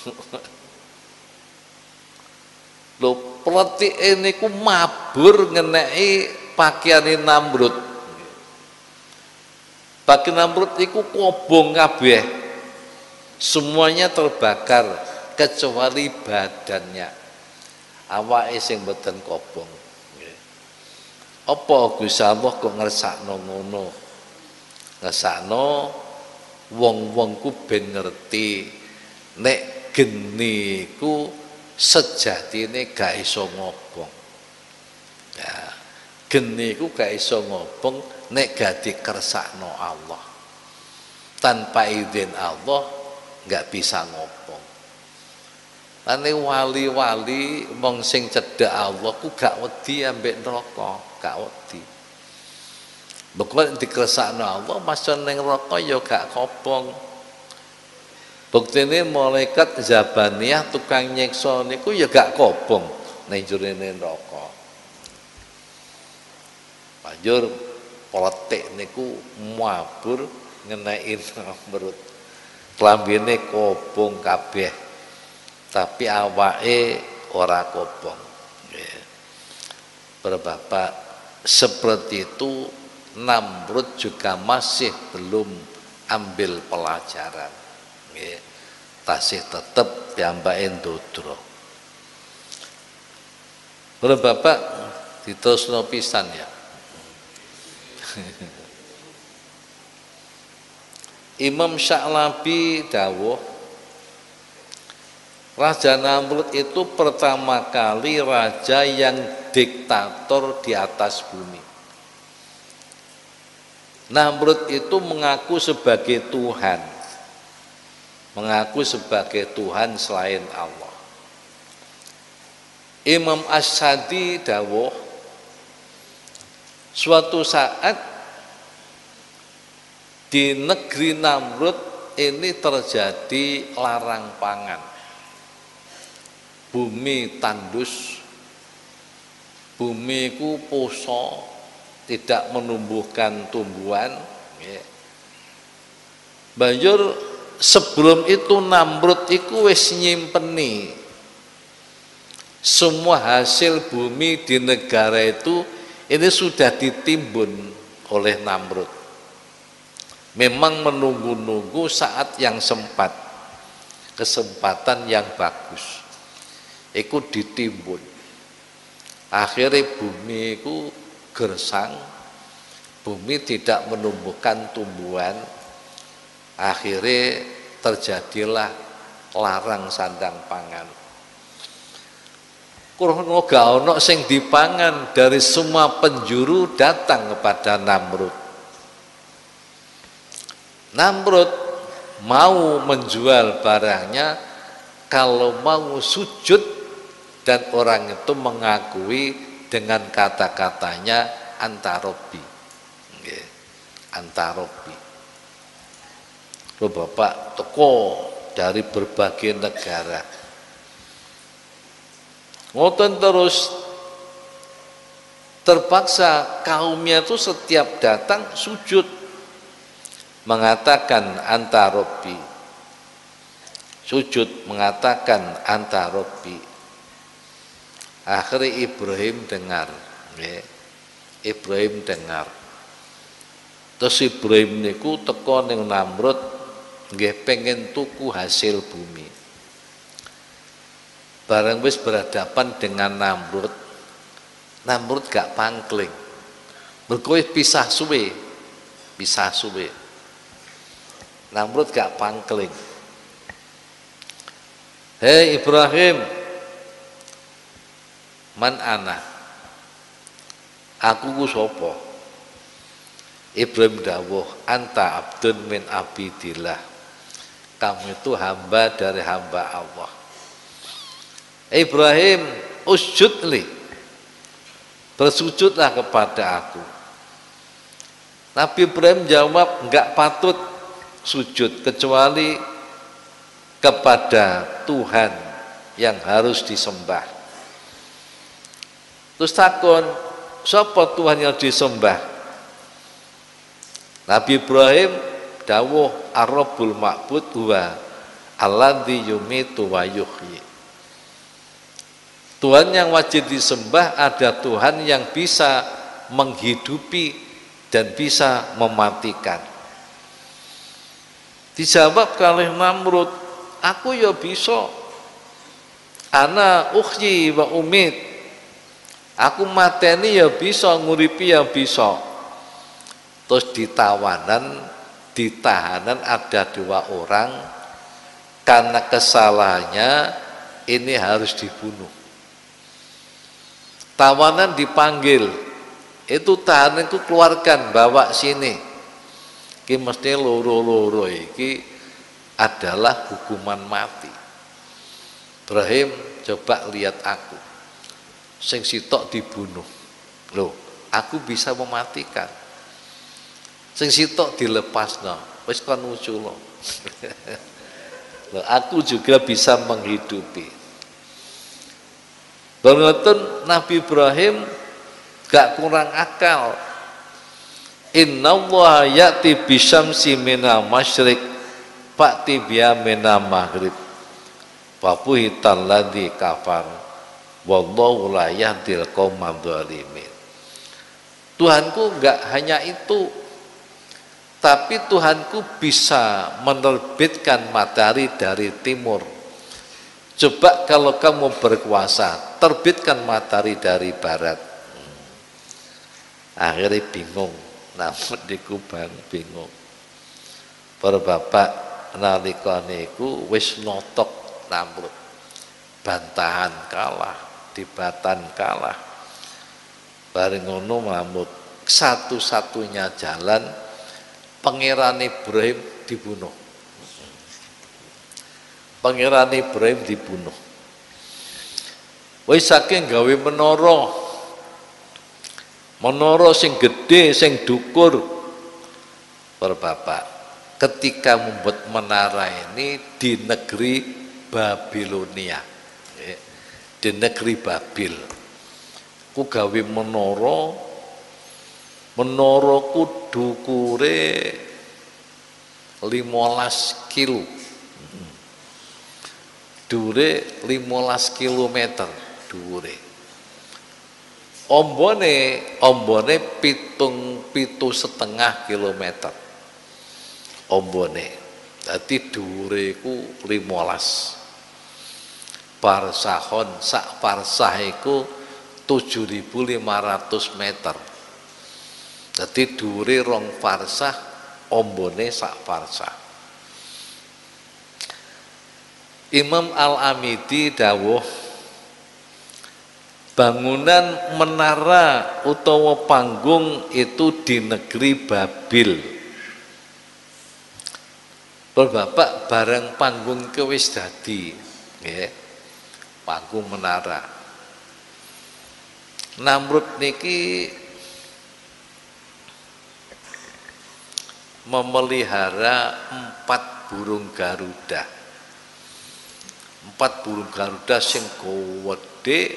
Speaker 1: Lho pletike niku mabur ngeneki pakaiane Namrud. Pakaian Namrud iku kobong kabeh. Semuanya terbakar kecuali badannya. Awake sing mboten kobong. Nggih. Apa Gusti Allah kok ngersakno ngono? Ngersakno wong-wong ku ben ngerti nek geni ku sejatine gak iso ngobong. Ya, geni ku gak iso ngobong nek gak dikersakno Allah. Tanpa izin Allah nggak bisa ngobong. Ane wali-wali wong sing cedhak Allah ku gak wedi ambek neraka, gak wedi. Bekon dikersakno Allah masuk ning neraka ya gak kobong. Buktine malaikat Zabaniyah tukang nyiksa niku ya gak kobong ning jurine neraka. Banjur peletik niku mabur ngeneki Namrud. Klambine kobong kabeh. Tapi awake ora kobong. Nggih. Bapak, seperti itu Namrud juga masih belum ambil pelajaran. Nggih. Tasih tetep piyambake ndodro. Lha Bapak diterusno pisan ya. Imam Sya'labi dawuh, Raja Namrud itu pertama kali raja yang diktator di atas bumi. Namrud itu mengaku sebagai Tuhan, mengaku sebagai Tuhan selain Allah. Imam As-Sadi dawuh, suatu saat di negeri Namrud ini terjadi larang pangan, bumi tandus, bumi ku poso, tidak menumbuhkan tumbuhan. Banjur sebelum itu Namrud iku wis nyimpeni semua hasil bumi di negara itu, ini sudah ditimbun oleh Namrud. Memang menunggu-nunggu saat yang sempat, kesempatan yang bagus, iku ditimbun. Akhirnya bumi iku gersang, bumi tidak menumbuhkan tumbuhan. Akhirnya terjadilah larang sandang pangan. Kurang gak ono sing dipangan, dari semua penjuru datang kepada Namrud. Namrud mau menjual barangnya kalau mau sujud, dan orang itu mengakui dengan kata-katanya antarobi, antarobi. Loh Bapak, teko dari berbagai negara. Ngoten terus, terpaksa kaumnya itu setiap datang sujud, mengatakan antarobi, sujud mengatakan antarobi. Akhirnya Ibrahim dengar, ya. Ibrahim dengar. Terus Ibrahim niku teko ning Namrud, nggih pengen tuku hasil bumi. Bareng wis berhadapan dengan Namrud, Namrud gak pangkling. Mergo pisah suwe, pisah suwe. Namrud gak pangkling. Hei Ibrahim, man ana? Aku ku sapa? Ibrahim dawuh, anta abdun min abidillah. Kamu itu hamba dari hamba Allah. Ibrahim, usjudli, bersujudlah kepada aku. Nabi Ibrahim jawab, enggak patut sujud kecuali kepada Tuhan yang harus disembah. Terus takon, siapa Tuhan yang disembah? Nabi Ibrahim dawuh, ar-rabbul ma'bud huwa alladzi yumitu wa yuhyi. Tuhan yang wajib disembah ada Tuhan yang bisa menghidupi dan bisa mematikan. Dijawab oleh Namrud, aku ya bisa, ana ukhyi wa umit, aku mateni ya bisa, nguripi ya bisa. Terus ditawanan, ditahanan ada dua orang, karena kesalahannya ini harus dibunuh. Tawanan dipanggil, itu tahanan itu keluarkan, bawa sini. Iki mesti loro-loro iki adalah hukuman mati. Ibrahim, coba lihat aku, sing sitok dibunuh, loh aku bisa mematikan, sing sitok dilepasno, wis kon uculo. Loh aku juga bisa menghidupi. Bangetun Nabi Ibrahim gak kurang akal. Inna Allah ya'ti bisyamsi mina masyrik fa'ti biya mina maghrib wabuhitan ladhi kafar wallahu la yahdil qaumadz dzalimin. Tuhanku enggak hanya itu, tapi Tuhanku bisa menerbitkan matahari dari timur. Coba kalau kamu berkuasa, terbitkan matahari dari barat. Akhirnya bingung, namun dikubang bingung. Para bapak nalika niku wis notok Namrud, bantahan kalah, debatan kalah. Bareng ngono Namrud, satu-satunya jalan Pangeran Ibrahim dibunuh. Pangeran Ibrahim dibunuh. Wis saking gawe menara, menara sing gede, sing dukur. Para bapak, ketika membuat menara ini di negeri Babilonia, di negeri Babil, ku gawe menara, menara ku dukure limolas kilo, dure limolas kilometer, dure. Ombone, ombone pitung pitu setengah kilometer. Ombone, dadi dure ku limolas. Barsahon sak barsah iku tujuh ribu lima ratus meter. Dadi dure rong farsah, ombone sak farsah. Imam Al-Amidi dawuh, bangunan menara utawa panggung itu di negeri Babil. Bapak bareng panggung ke wis dadi, nggih. Panggung menara. Namrud niki memelihara empat burung Garuda. Empat burung Garuda sing gede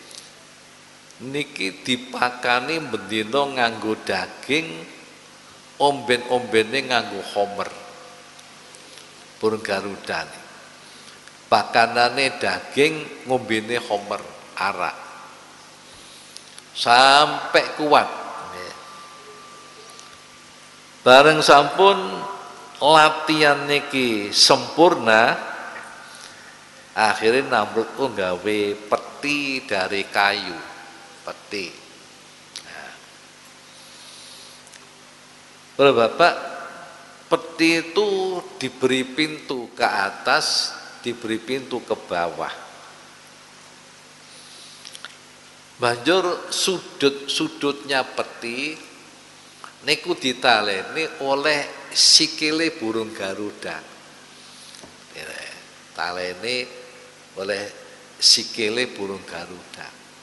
Speaker 1: niki dipakani bendina nganggo daging, omben-ombene nganggo homer. Burung Garuda nih. Pakanane daging, ngombene homer, arak. Sampai kuat. Bareng sampun latihan niki sempurna, akhirnya Namrud pun gawe peti dari kayu, peti. Nah. Bapak, peti itu diberi pintu ke atas, diberi pintu ke bawah. Banjur sudut-sudutnya peti niku ditaleni oleh sikile burung Garuda. Taleni oleh sikile burung Garuda.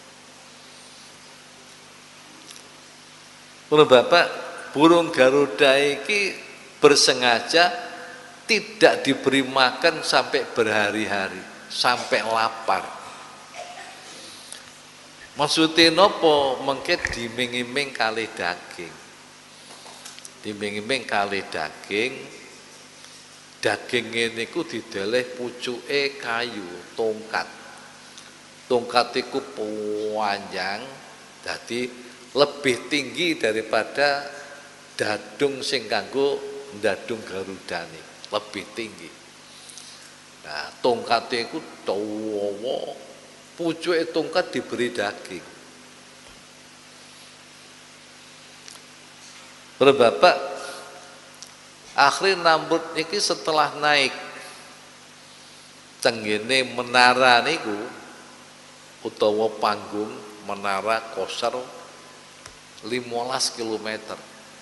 Speaker 1: Menurut Bapak, burung Garuda iki bersengaja tidak diberi makan sampai berhari-hari, sampai lapar. Maksudnya nopo? Mengke diming-iming kalih daging, diming-iming kalih daging, daging ini ku dideleh pucuke kayu, tongkat, tongkat itu panjang, jadi lebih tinggi daripada dadung sing kanggo dadung Garuda nih, lebih tinggi. Nah, tongkatnya itu dawa, pucuke tongkat diberi daging. Berbapak, akhirnya Namrud niki setelah naik tenggene menara niku utawa panggung menara Qasr limolas kilometer.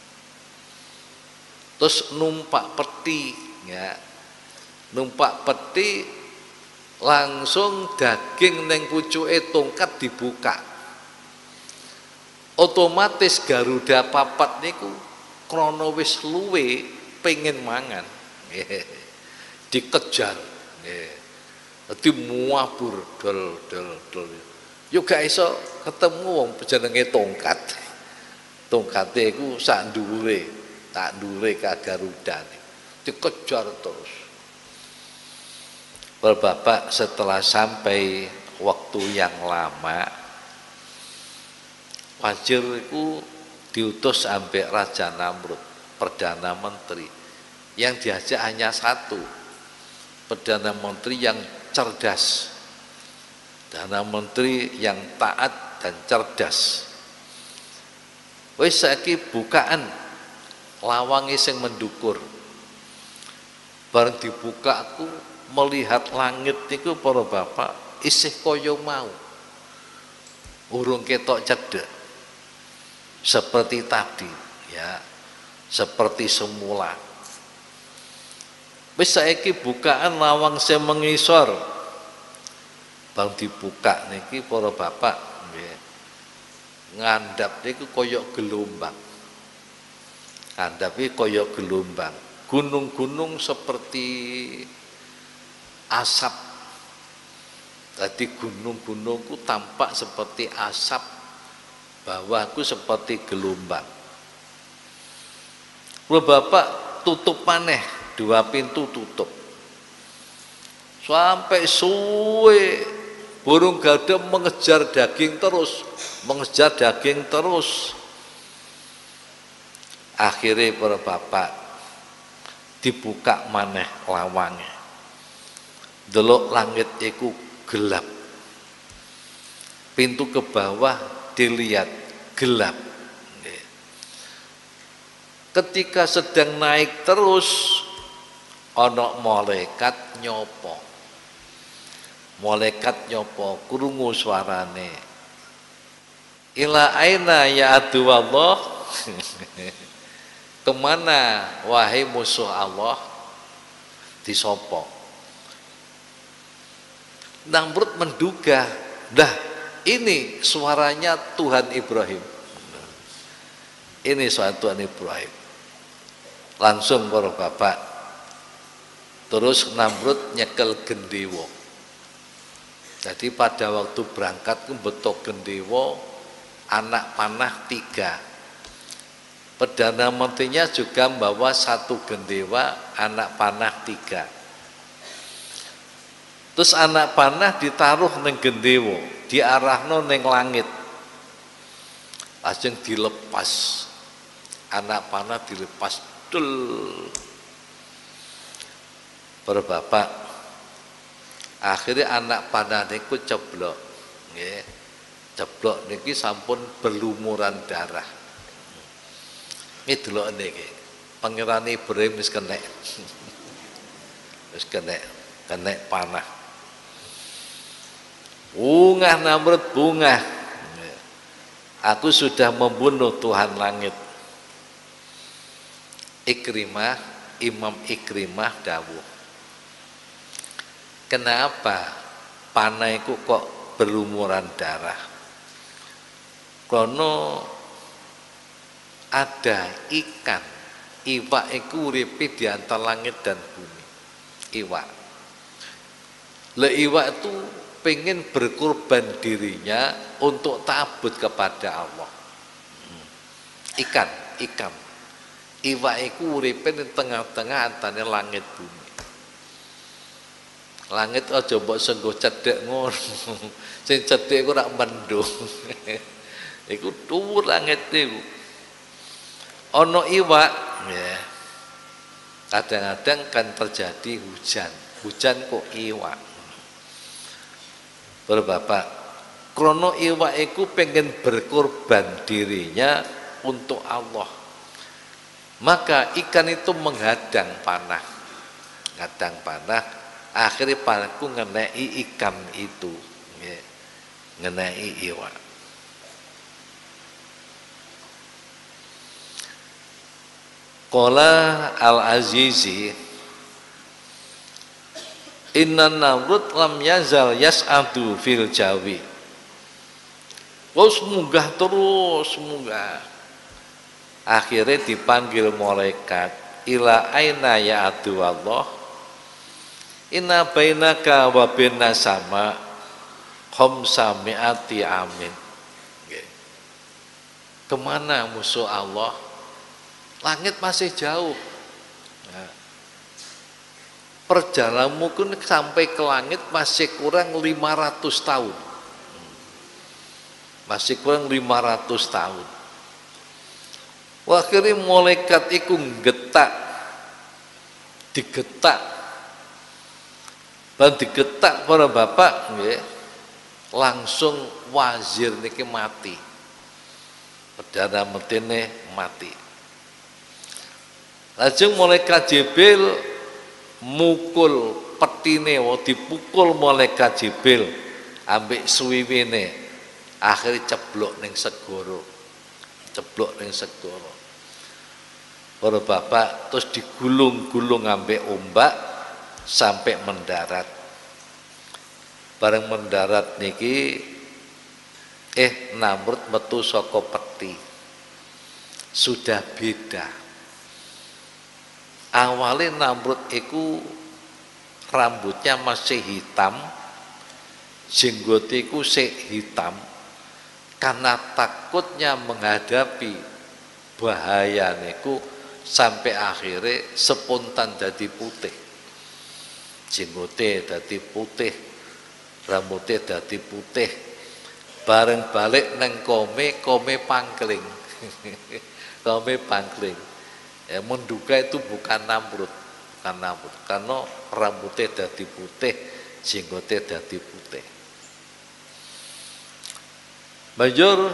Speaker 1: Terus numpak peti, ya. Numpak peti langsung daging neng pucuke tongkat dibuka. Otomatis Garuda papat niku krana wis luwe pengen mangan. Dikejar. Dadi muabur dol dol dol. Yo gak iso ketemu wong jenenge tongkat. Tongkate iku sak dhuwure, tak dhuwure ka Garuda. Dikejar terus. Bapak setelah sampai waktu yang lama. Fajr itu diutus sampai Raja Namrud, Perdana Menteri, yang diajak hanya satu, Perdana Menteri yang cerdas, Perdana Menteri yang taat dan cerdas. Wis saiki bukaan lawange sing mendukur. Bareng dibuka aku melihat langit niku para bapak isih kaya mau. Urung ketok cedhek. Seperti tadi, ya. Seperti semula. Wis saiki bukaan lawang sing mengisor. Bang dibuka niki para bapak nggih. Ngandhap niku kaya gelombang. Ngandhap iki kaya gelombang. Gunung-gunung seperti asap. Tadi gunung-gunungku tampak seperti asap, bawahku seperti gelombang. Lho bapak tutup maneh, dua pintu tutup. Sampai suwe burung gada mengejar daging terus, mengejar daging terus. Akhirnya para bapak dibuka maneh lawange. Delok langit iku gelap. Pintu ke bawah dilihat gelap. Ketika sedang naik terus ana malaikat nyopo. Malaikat nyopo krungu suarane. Ila aina ya adu Allah. Kemana wahai musuh Allah? Disopo. Namrud menduga, dah ini suaranya Tuhan Ibrahim. Ini suara Tuhan Ibrahim. Langsung para bapak. Terus Namrud nyekel gendewo. Jadi pada waktu berangkat betok gendewo, anak panah tiga. Perdana Menterinya juga membawa satu gendewa, anak panah tiga. Terus anak panah ditaruh neng gendewo, diarahno neng langit. Langsung dilepas. Anak panah dilepas dul. Para bapak, akhirnya anak panah niku ceblok. Nggih. Ceblok niki sampun berlumuran darah. Ini delok niki. Pangeran Ibrahim wis kenek. Wis kenek, kenek panah. Bungah Namrud bungah. Aku sudah membunuh Tuhan langit. Ikrimah, Imam Ikrimah dawuh. Kenapa panah itu kok berlumuran darah? Karena ada ikan, iwak itu uripe di antara langit dan bumi. Iwak. Le iwak itu pengen berkorban dirinya untuk ta'abbud kepada Allah. Ikan, ikan. Iwak itu uripe di tengah-tengah antara langit bumi. Langit aja mbok senggo cedhek ngono. Sing cedhek iku rak mendung. Iku dhuwur langit niku. Ono iwak, ya. Kadang-kadang kan terjadi hujan, hujan kok iwak. Bapak, krono iwak iku pengen berkorban dirinya untuk Allah. Maka ikan itu menghadang panah, menghadang panah. Akhirnya panahku ngenai ikan itu, ya. Ngenai iwak. Qala Al-Azizi Inna Namrud lam yazal yas'adu fil jawi. Terus munggah terus munggah. Akhirnya dipanggil malaikat, ila aina ya adu Allah. Inna bainaka wa baina sama khamsa mi'ati amin. Kemana musuh Allah? Langit masih jauh. Nah, perjalananmu pun sampai ke langit masih kurang lima ratus tahun. Masih kurang lima ratus tahun. Akhirnya malaikat iku getak, digetak, dan digetak para bapak, nggih, langsung wazir niki mati, perdana menteri mati. Lajeng malaikat Jibril mukul petine, dipukul malaikat Jibril ambek suwiwine, akhirnya ceblok ning segara, ceblok ning segara. Para bapak terus digulung-gulung ambek ombak sampai mendarat. Bareng mendarat niki eh Namrud metu saka peti. Sudah beda. Awalnya Namrud iku rambutnya masih hitam, jenggot iku sik hitam, karena takutnya menghadapi bahaya niku sampai akhirnya spontan jadi putih, jenggotnya jadi putih, rambutnya jadi putih. Bareng balik neng kome, kome pangkling, kome pangkling. Ya, menduga itu bukan Namrud, bukan Namrud, karena rambutnya jadi putih, jenggotnya jadi putih. Banjur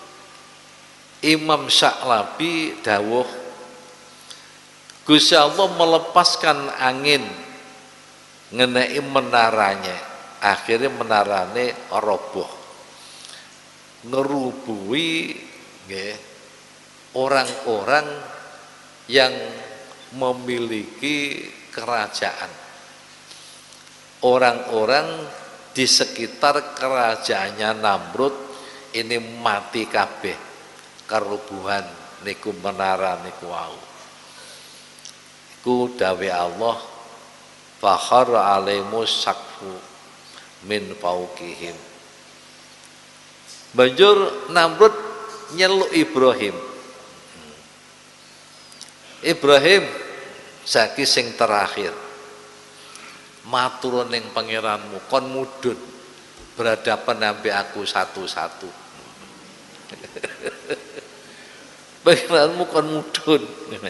Speaker 1: Imam Sya'labi dawuh, Gusti Allah melepaskan angin ngenai menaranya, akhirnya menarane roboh, ngerubui nggih orang-orang yang memiliki kerajaan, orang-orang di sekitar kerajaannya Namrud ini mati kabeh kerubuhan niku menara niku wau. Iku dawe Allah, fakhar alaimu sakfu min fauqihim. Banjur Namrud nyeluk Ibrahim. Ibrahim saiki sing terakhir, matur ning pangeranmu, kon mudhun berhadapan ambek aku satu-satu. Pangeranmu kon mudhun.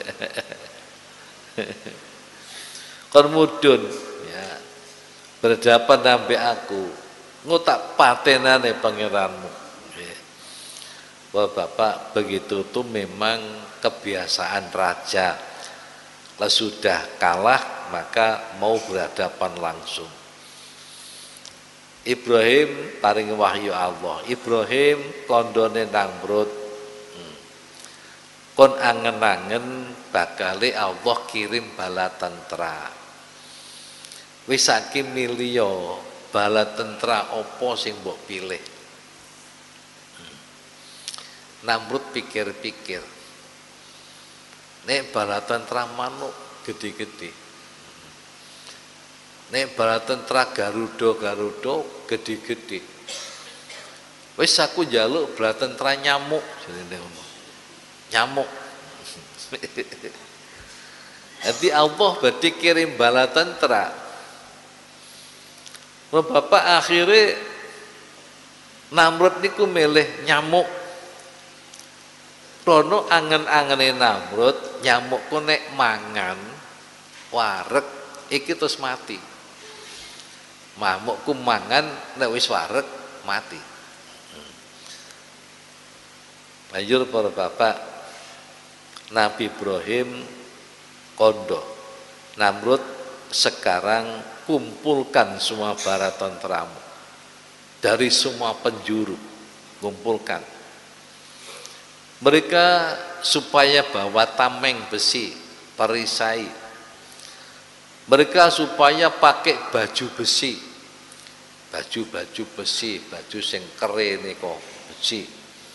Speaker 1: Kon mudhun ya. Berhadapan ambek aku. Ngutak patenane pangeranmu. Bapak, begitu tuh memang kebiasaan raja. Kalau sudah kalah maka mau berhadapan langsung. Ibrahim paring wahyu Allah. Ibrahim kondone Namrud. Hmm. Kon angen-angen bakale Allah kirim bala tentara. Wis saiki milio bala tentara apa sing mbok pilih? Namrud pikir-pikir, nek bala tentara manuk gede-gede, nek bala tentara Garuda-Garuda gede-gede, wis aku njaluk bala tentara nyamuk, nyamuk. Jadi Allah badhe kirim bala tentara. Bapak akhirnya Namrud niku milih nyamuk. Rono angen-angene Namrud, nyamuk ku nek mangan wareg iki terus mati. Mamukku mangan nek wis wareg mati. Banjur para bapak, Nabi Ibrahim kondo, Namrud sekarang kumpulkan semua bala tenteramu dari semua penjuru, kumpulkan. Mereka supaya bawa tameng besi, perisai. Mereka supaya pakai baju besi, baju-baju besi, baju sing keren niko besi.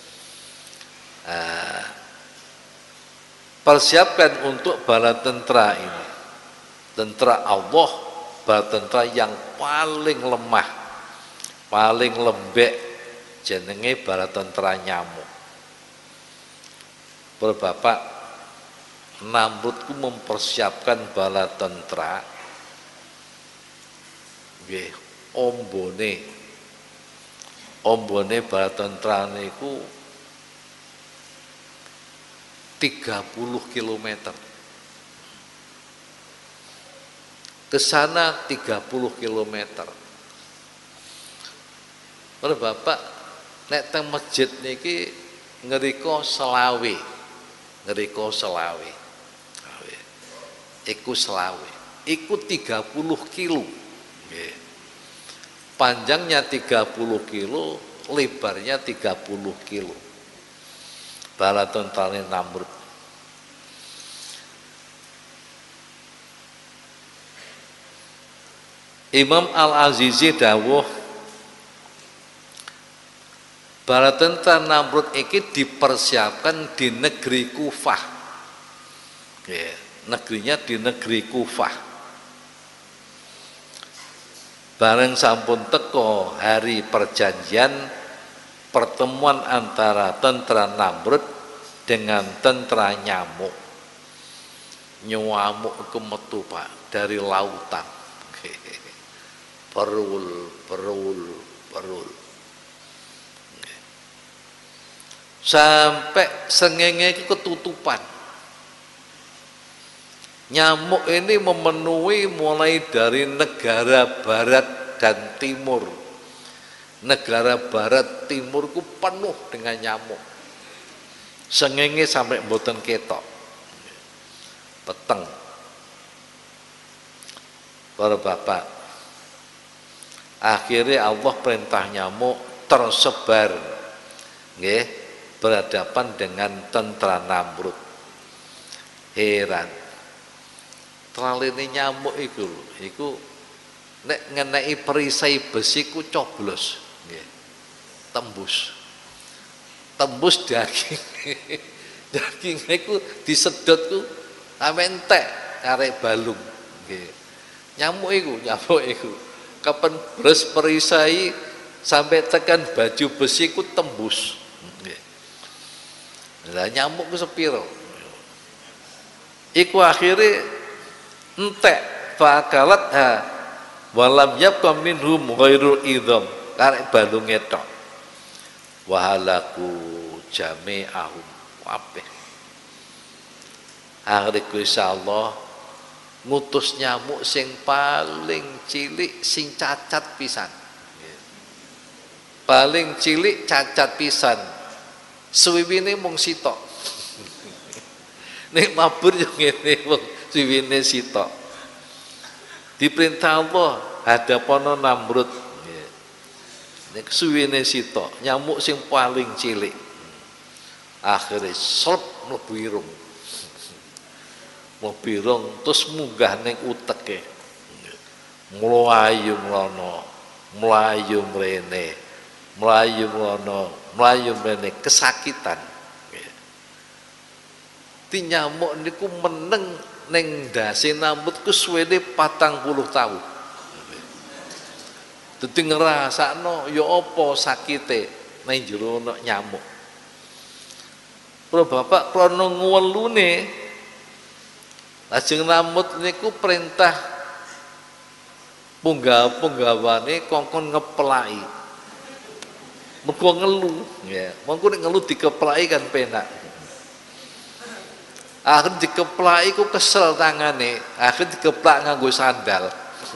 Speaker 1: Nah, persiapkan untuk bala tentara ini, tentara Allah, bala tentara yang paling lemah, paling lembek, jenenge bala tentara nyamuk. Bapak, Namrudku mempersiapkan bala tentara nggih ombone ombone bala tentara niku tiga puluh kilometer. Ke sana tiga puluh kilometer. Kalau Bapak nek teng masjid niki ngeriko selawe. Ngeriko selawe. Iku selawe. Iku tiga puluh kilo. Nggih. Panjangnya tiga puluh kilo, lebarnya tiga puluh kilo. Bala tentara Namrud. Imam Al-Azizi dawuh bala tentara Namrud iki dipersiapkan di negeri Kufah. Ya, negerinya di negeri Kufah. Bareng sampun teko hari perjanjian pertemuan antara tentara Namrud dengan tentara nyamuk. Nyamuk iku metu Pak dari lautan. Perul, perul, perul. Sampai sengenge itu ketutupan. Nyamuk ini memenuhi mulai dari negara barat dan timur. Negara barat timur itu penuh dengan nyamuk. Sengenge sampai mboten ketok. Peteng. Para bapak, akhirnya Allah perintah nyamuk tersebar, nggih, berhadapan dengan tentara Namrud. Heran, traline nyamuk iku, iku nek ngenai perisai besi ku coblos, nggih, tembus, tembus daging, daging iku disedot ku, amentek karek balung, nggih. Nyamuk iku, nyamuk iku. Kapan beres perisai sampai tekan baju besi ku tembus. Lah nyamuk ku sepiro. Iku akhirnya entek fakalat ha walam yabqa minhum ghairul idham karek balunge tok. Wahalaku jami'ahum wabeh. Akhire Gusti Allah ngutus nyamuk sing paling cilik sing cacat pisan. Paling cilik cacat pisan. Suwiwine mung sitok. Nek mabur yo ngene wong suwiwine sitok. Diperintah Allah hadapono Namrud. Nek suwiwine sitok, nyamuk sing paling cilik. Akhire slep mlebu irung. Mobirong terus munggah ning uteke. Mlayu mlono, mlayu mrene, mlayu mlono, mlayu mrene kesakitan. Ti nyamuk niku meneng ning ndase Namrud ku suwene patang puluh tahun. Dadi ngrasakno ya apa sakite nang jero ana nyamuk. Kula bapak krana ngwelune lajeng Namrud niku perintah punggawa-punggawane kongkon ngeplaki. Mergo ngelu, ya. Mengko nek ngelu dikeplaki kan penak. Akhir dikeplaki ku kesel tangane, akhir dikeplak nganggo sandal.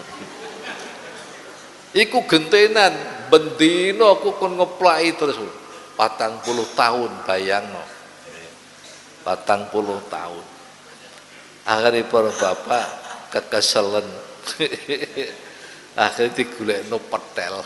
Speaker 1: Iku gentenan bendina aku kon ngeplaki terus. patang puluh tahun bayangno. patang puluh tahun. Akhirnya para bapak kekeselen. Akhirnya digolekno petel.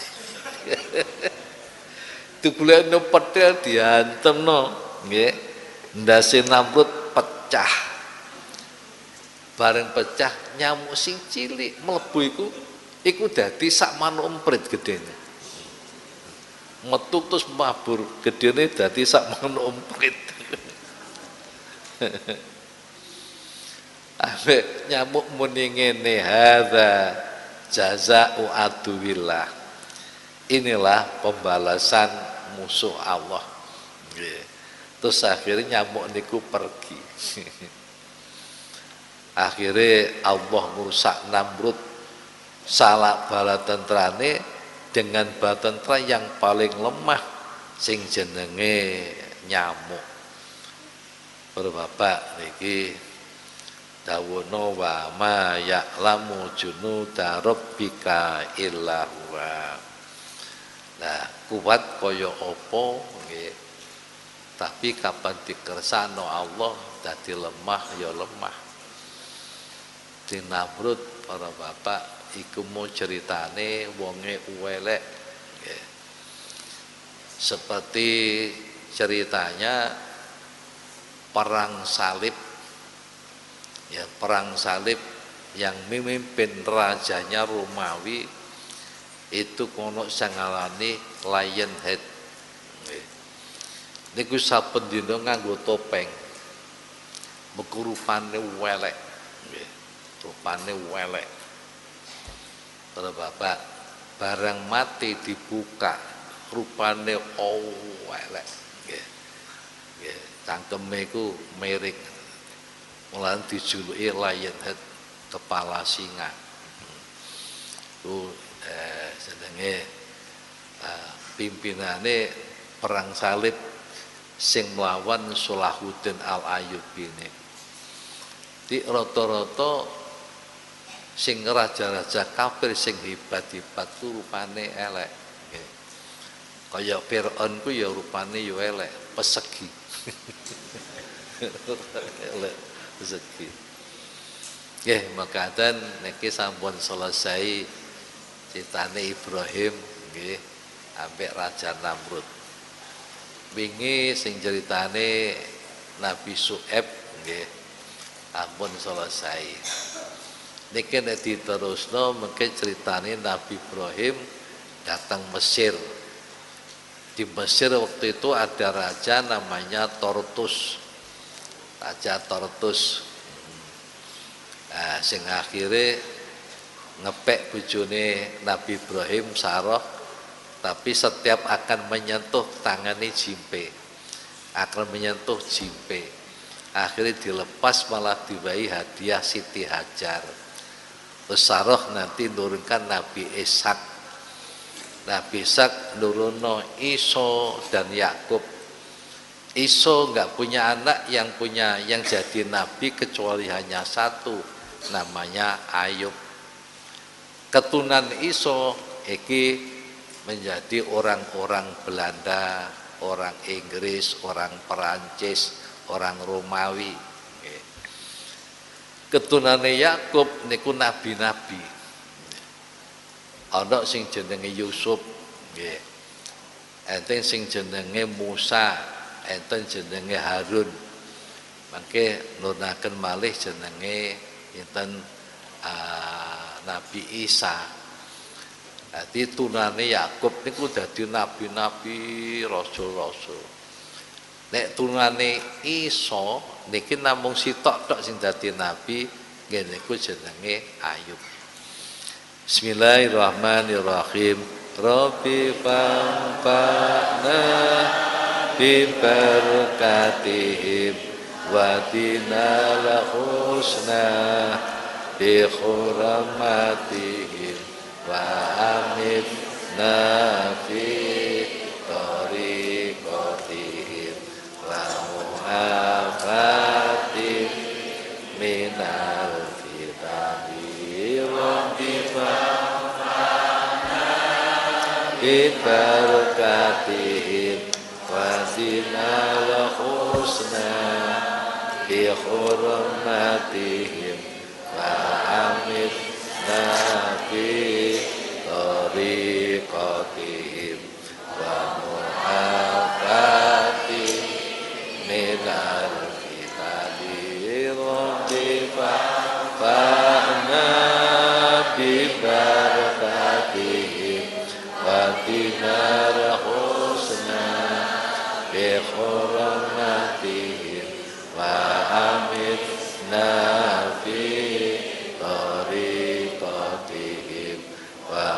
Speaker 1: Digolekno petel diantemno, nggih. Ndase Namrud pecah. Bareng pecah nyamuk sing cilik mlebu iku iku dadi sak manuk emprit gedene. Metu terus mabur gedene dadi sak manuk emprit. Ambek nyamuk muni ngene hadza jazaa'u aduwillah. Inilah pembalasan musuh Allah. Terus akhirnya nyamuk niku pergi. Akhirnya Allah merusak Namrud salah bala tentrane dengan bala tentra yang paling lemah sing jenenge nyamuk. Para bapak niki dawuhna wa ma ya'lamu junuda rabbika illa huwa. Nah, kuat kaya apa nggih. Tapi kapan dikersano Allah dadi lemah ya lemah. Di Namrud para bapak iku mau ceritane wonge uwelek nggih. Seperti ceritanya perang salib, ya perang salib yang memimpin rajanya Romawi itu kono sangalani Lionhead. Niku saben dina nganggo topeng, meku rupane welek, rupane welek. Para bapak, barang mati dibuka, rupane oh welek, cangkeme iku miring, mulane dijuluki Lionhead, kepala singa. Itu eh, sedenge eh, pimpinane perang salib sing melawan Salahuddin Al-Ayyubi ini. Di rata-rata sing raja-raja kafir sing hebat-hebat ku rupane elek. Kaya Fir'aun ku ya rupane ya elek, pesegi. Elek, pesegi. Nggih, makaten niki sampun selesai critane Ibrahim nggih ambek Raja Namrud. Wingi sing ceritane Nabi Syuaib nggih ampun selesai. Niki nek diterusno mengke ceritane Nabi Ibrahim datang Mesir. Di Mesir waktu itu ada raja namanya Tortus. Raja Tortus. Nah, sing akhire ngepek bojone Nabi Ibrahim Sarah, tapi setiap akan menyentuh tangane jimpe, akan menyentuh jimpe, akhirnya dilepas malah diwai hadiah Siti Hajar. Terus Sarah nanti nurunkan Nabi Ishak. Nabi Ishak nuruno Iso dan Yakub. Iso nggak punya anak, yang punya yang jadi nabi kecuali hanya satu, namanya Ayub. Keturunan Iso iki menjadi orang-orang Belanda, orang Inggris, orang Perancis, orang Romawi. Keturunane Yakub niku nabi-nabi. Ana sing jenenge Yusuf nggih. Enten sing jenenge Musa, enten jenenge Harun. Mangke nurunaken malih jenenge enten uh, Nabi Isa. Dadi tunane Yakub niku dadi nabi-nabi, rasul-rasul. Nek tunane Isa niki namung sitok tok sing dadi nabi, nggih niku jenenge Ayub. Bismillahirrahmanirrahim. Rabbi fanfa'na bi barakatihim wa dina lahusna bi hurmatihim wa amitna fi tariqatihim wa mu'afatihim minal fitani rabbi fanfa'na bi barakatihim wa dina lahusna bi hurmatihim wa amitna fi tariqatihim wa mu'afatihim minal fitani rabbi fanfa'na bi barakatihim wa dina lahusna bi hurmatihim wa amitna fi tariqatihim wa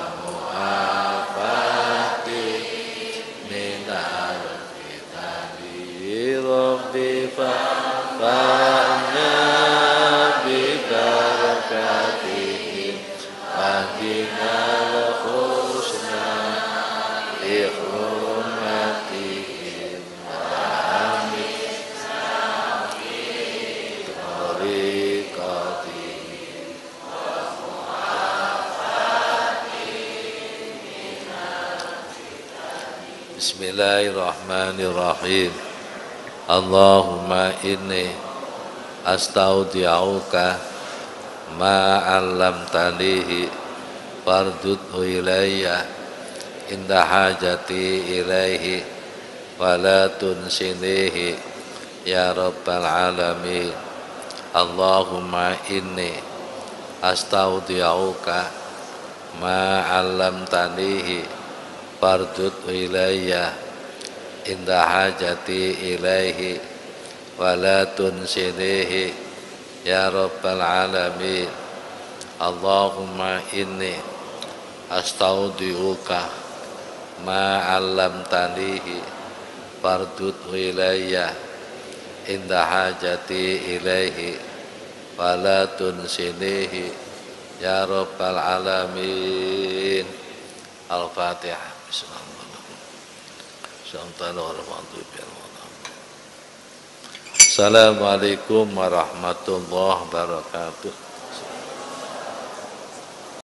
Speaker 1: mu'afatihim minal fitani rabbi fanfa'na bi barakatihim wa dina Bismillahirrahmanirrahim. Allahumma inni astaudi'uka ma 'allamtanihi fardudhu ilayya inda hajati ilaihi wa la tunsinihi ya rabbal alamin. Allahumma inni astaudi'uka ma 'allamtanihi fardudhu ilayya inda hajati ilaihi wa la tunsinihi ya rabbal alamin. Allahumma inni astaudi'uka ma 'allamtanihi fardudhu ilayya inda hajati ilaihi wa la tunsinihi ya rabbal alamin. Al-Fatihah. Bismillahirrahmanirrahim. Assalamualaikum warahmatullahi wabarakatuh.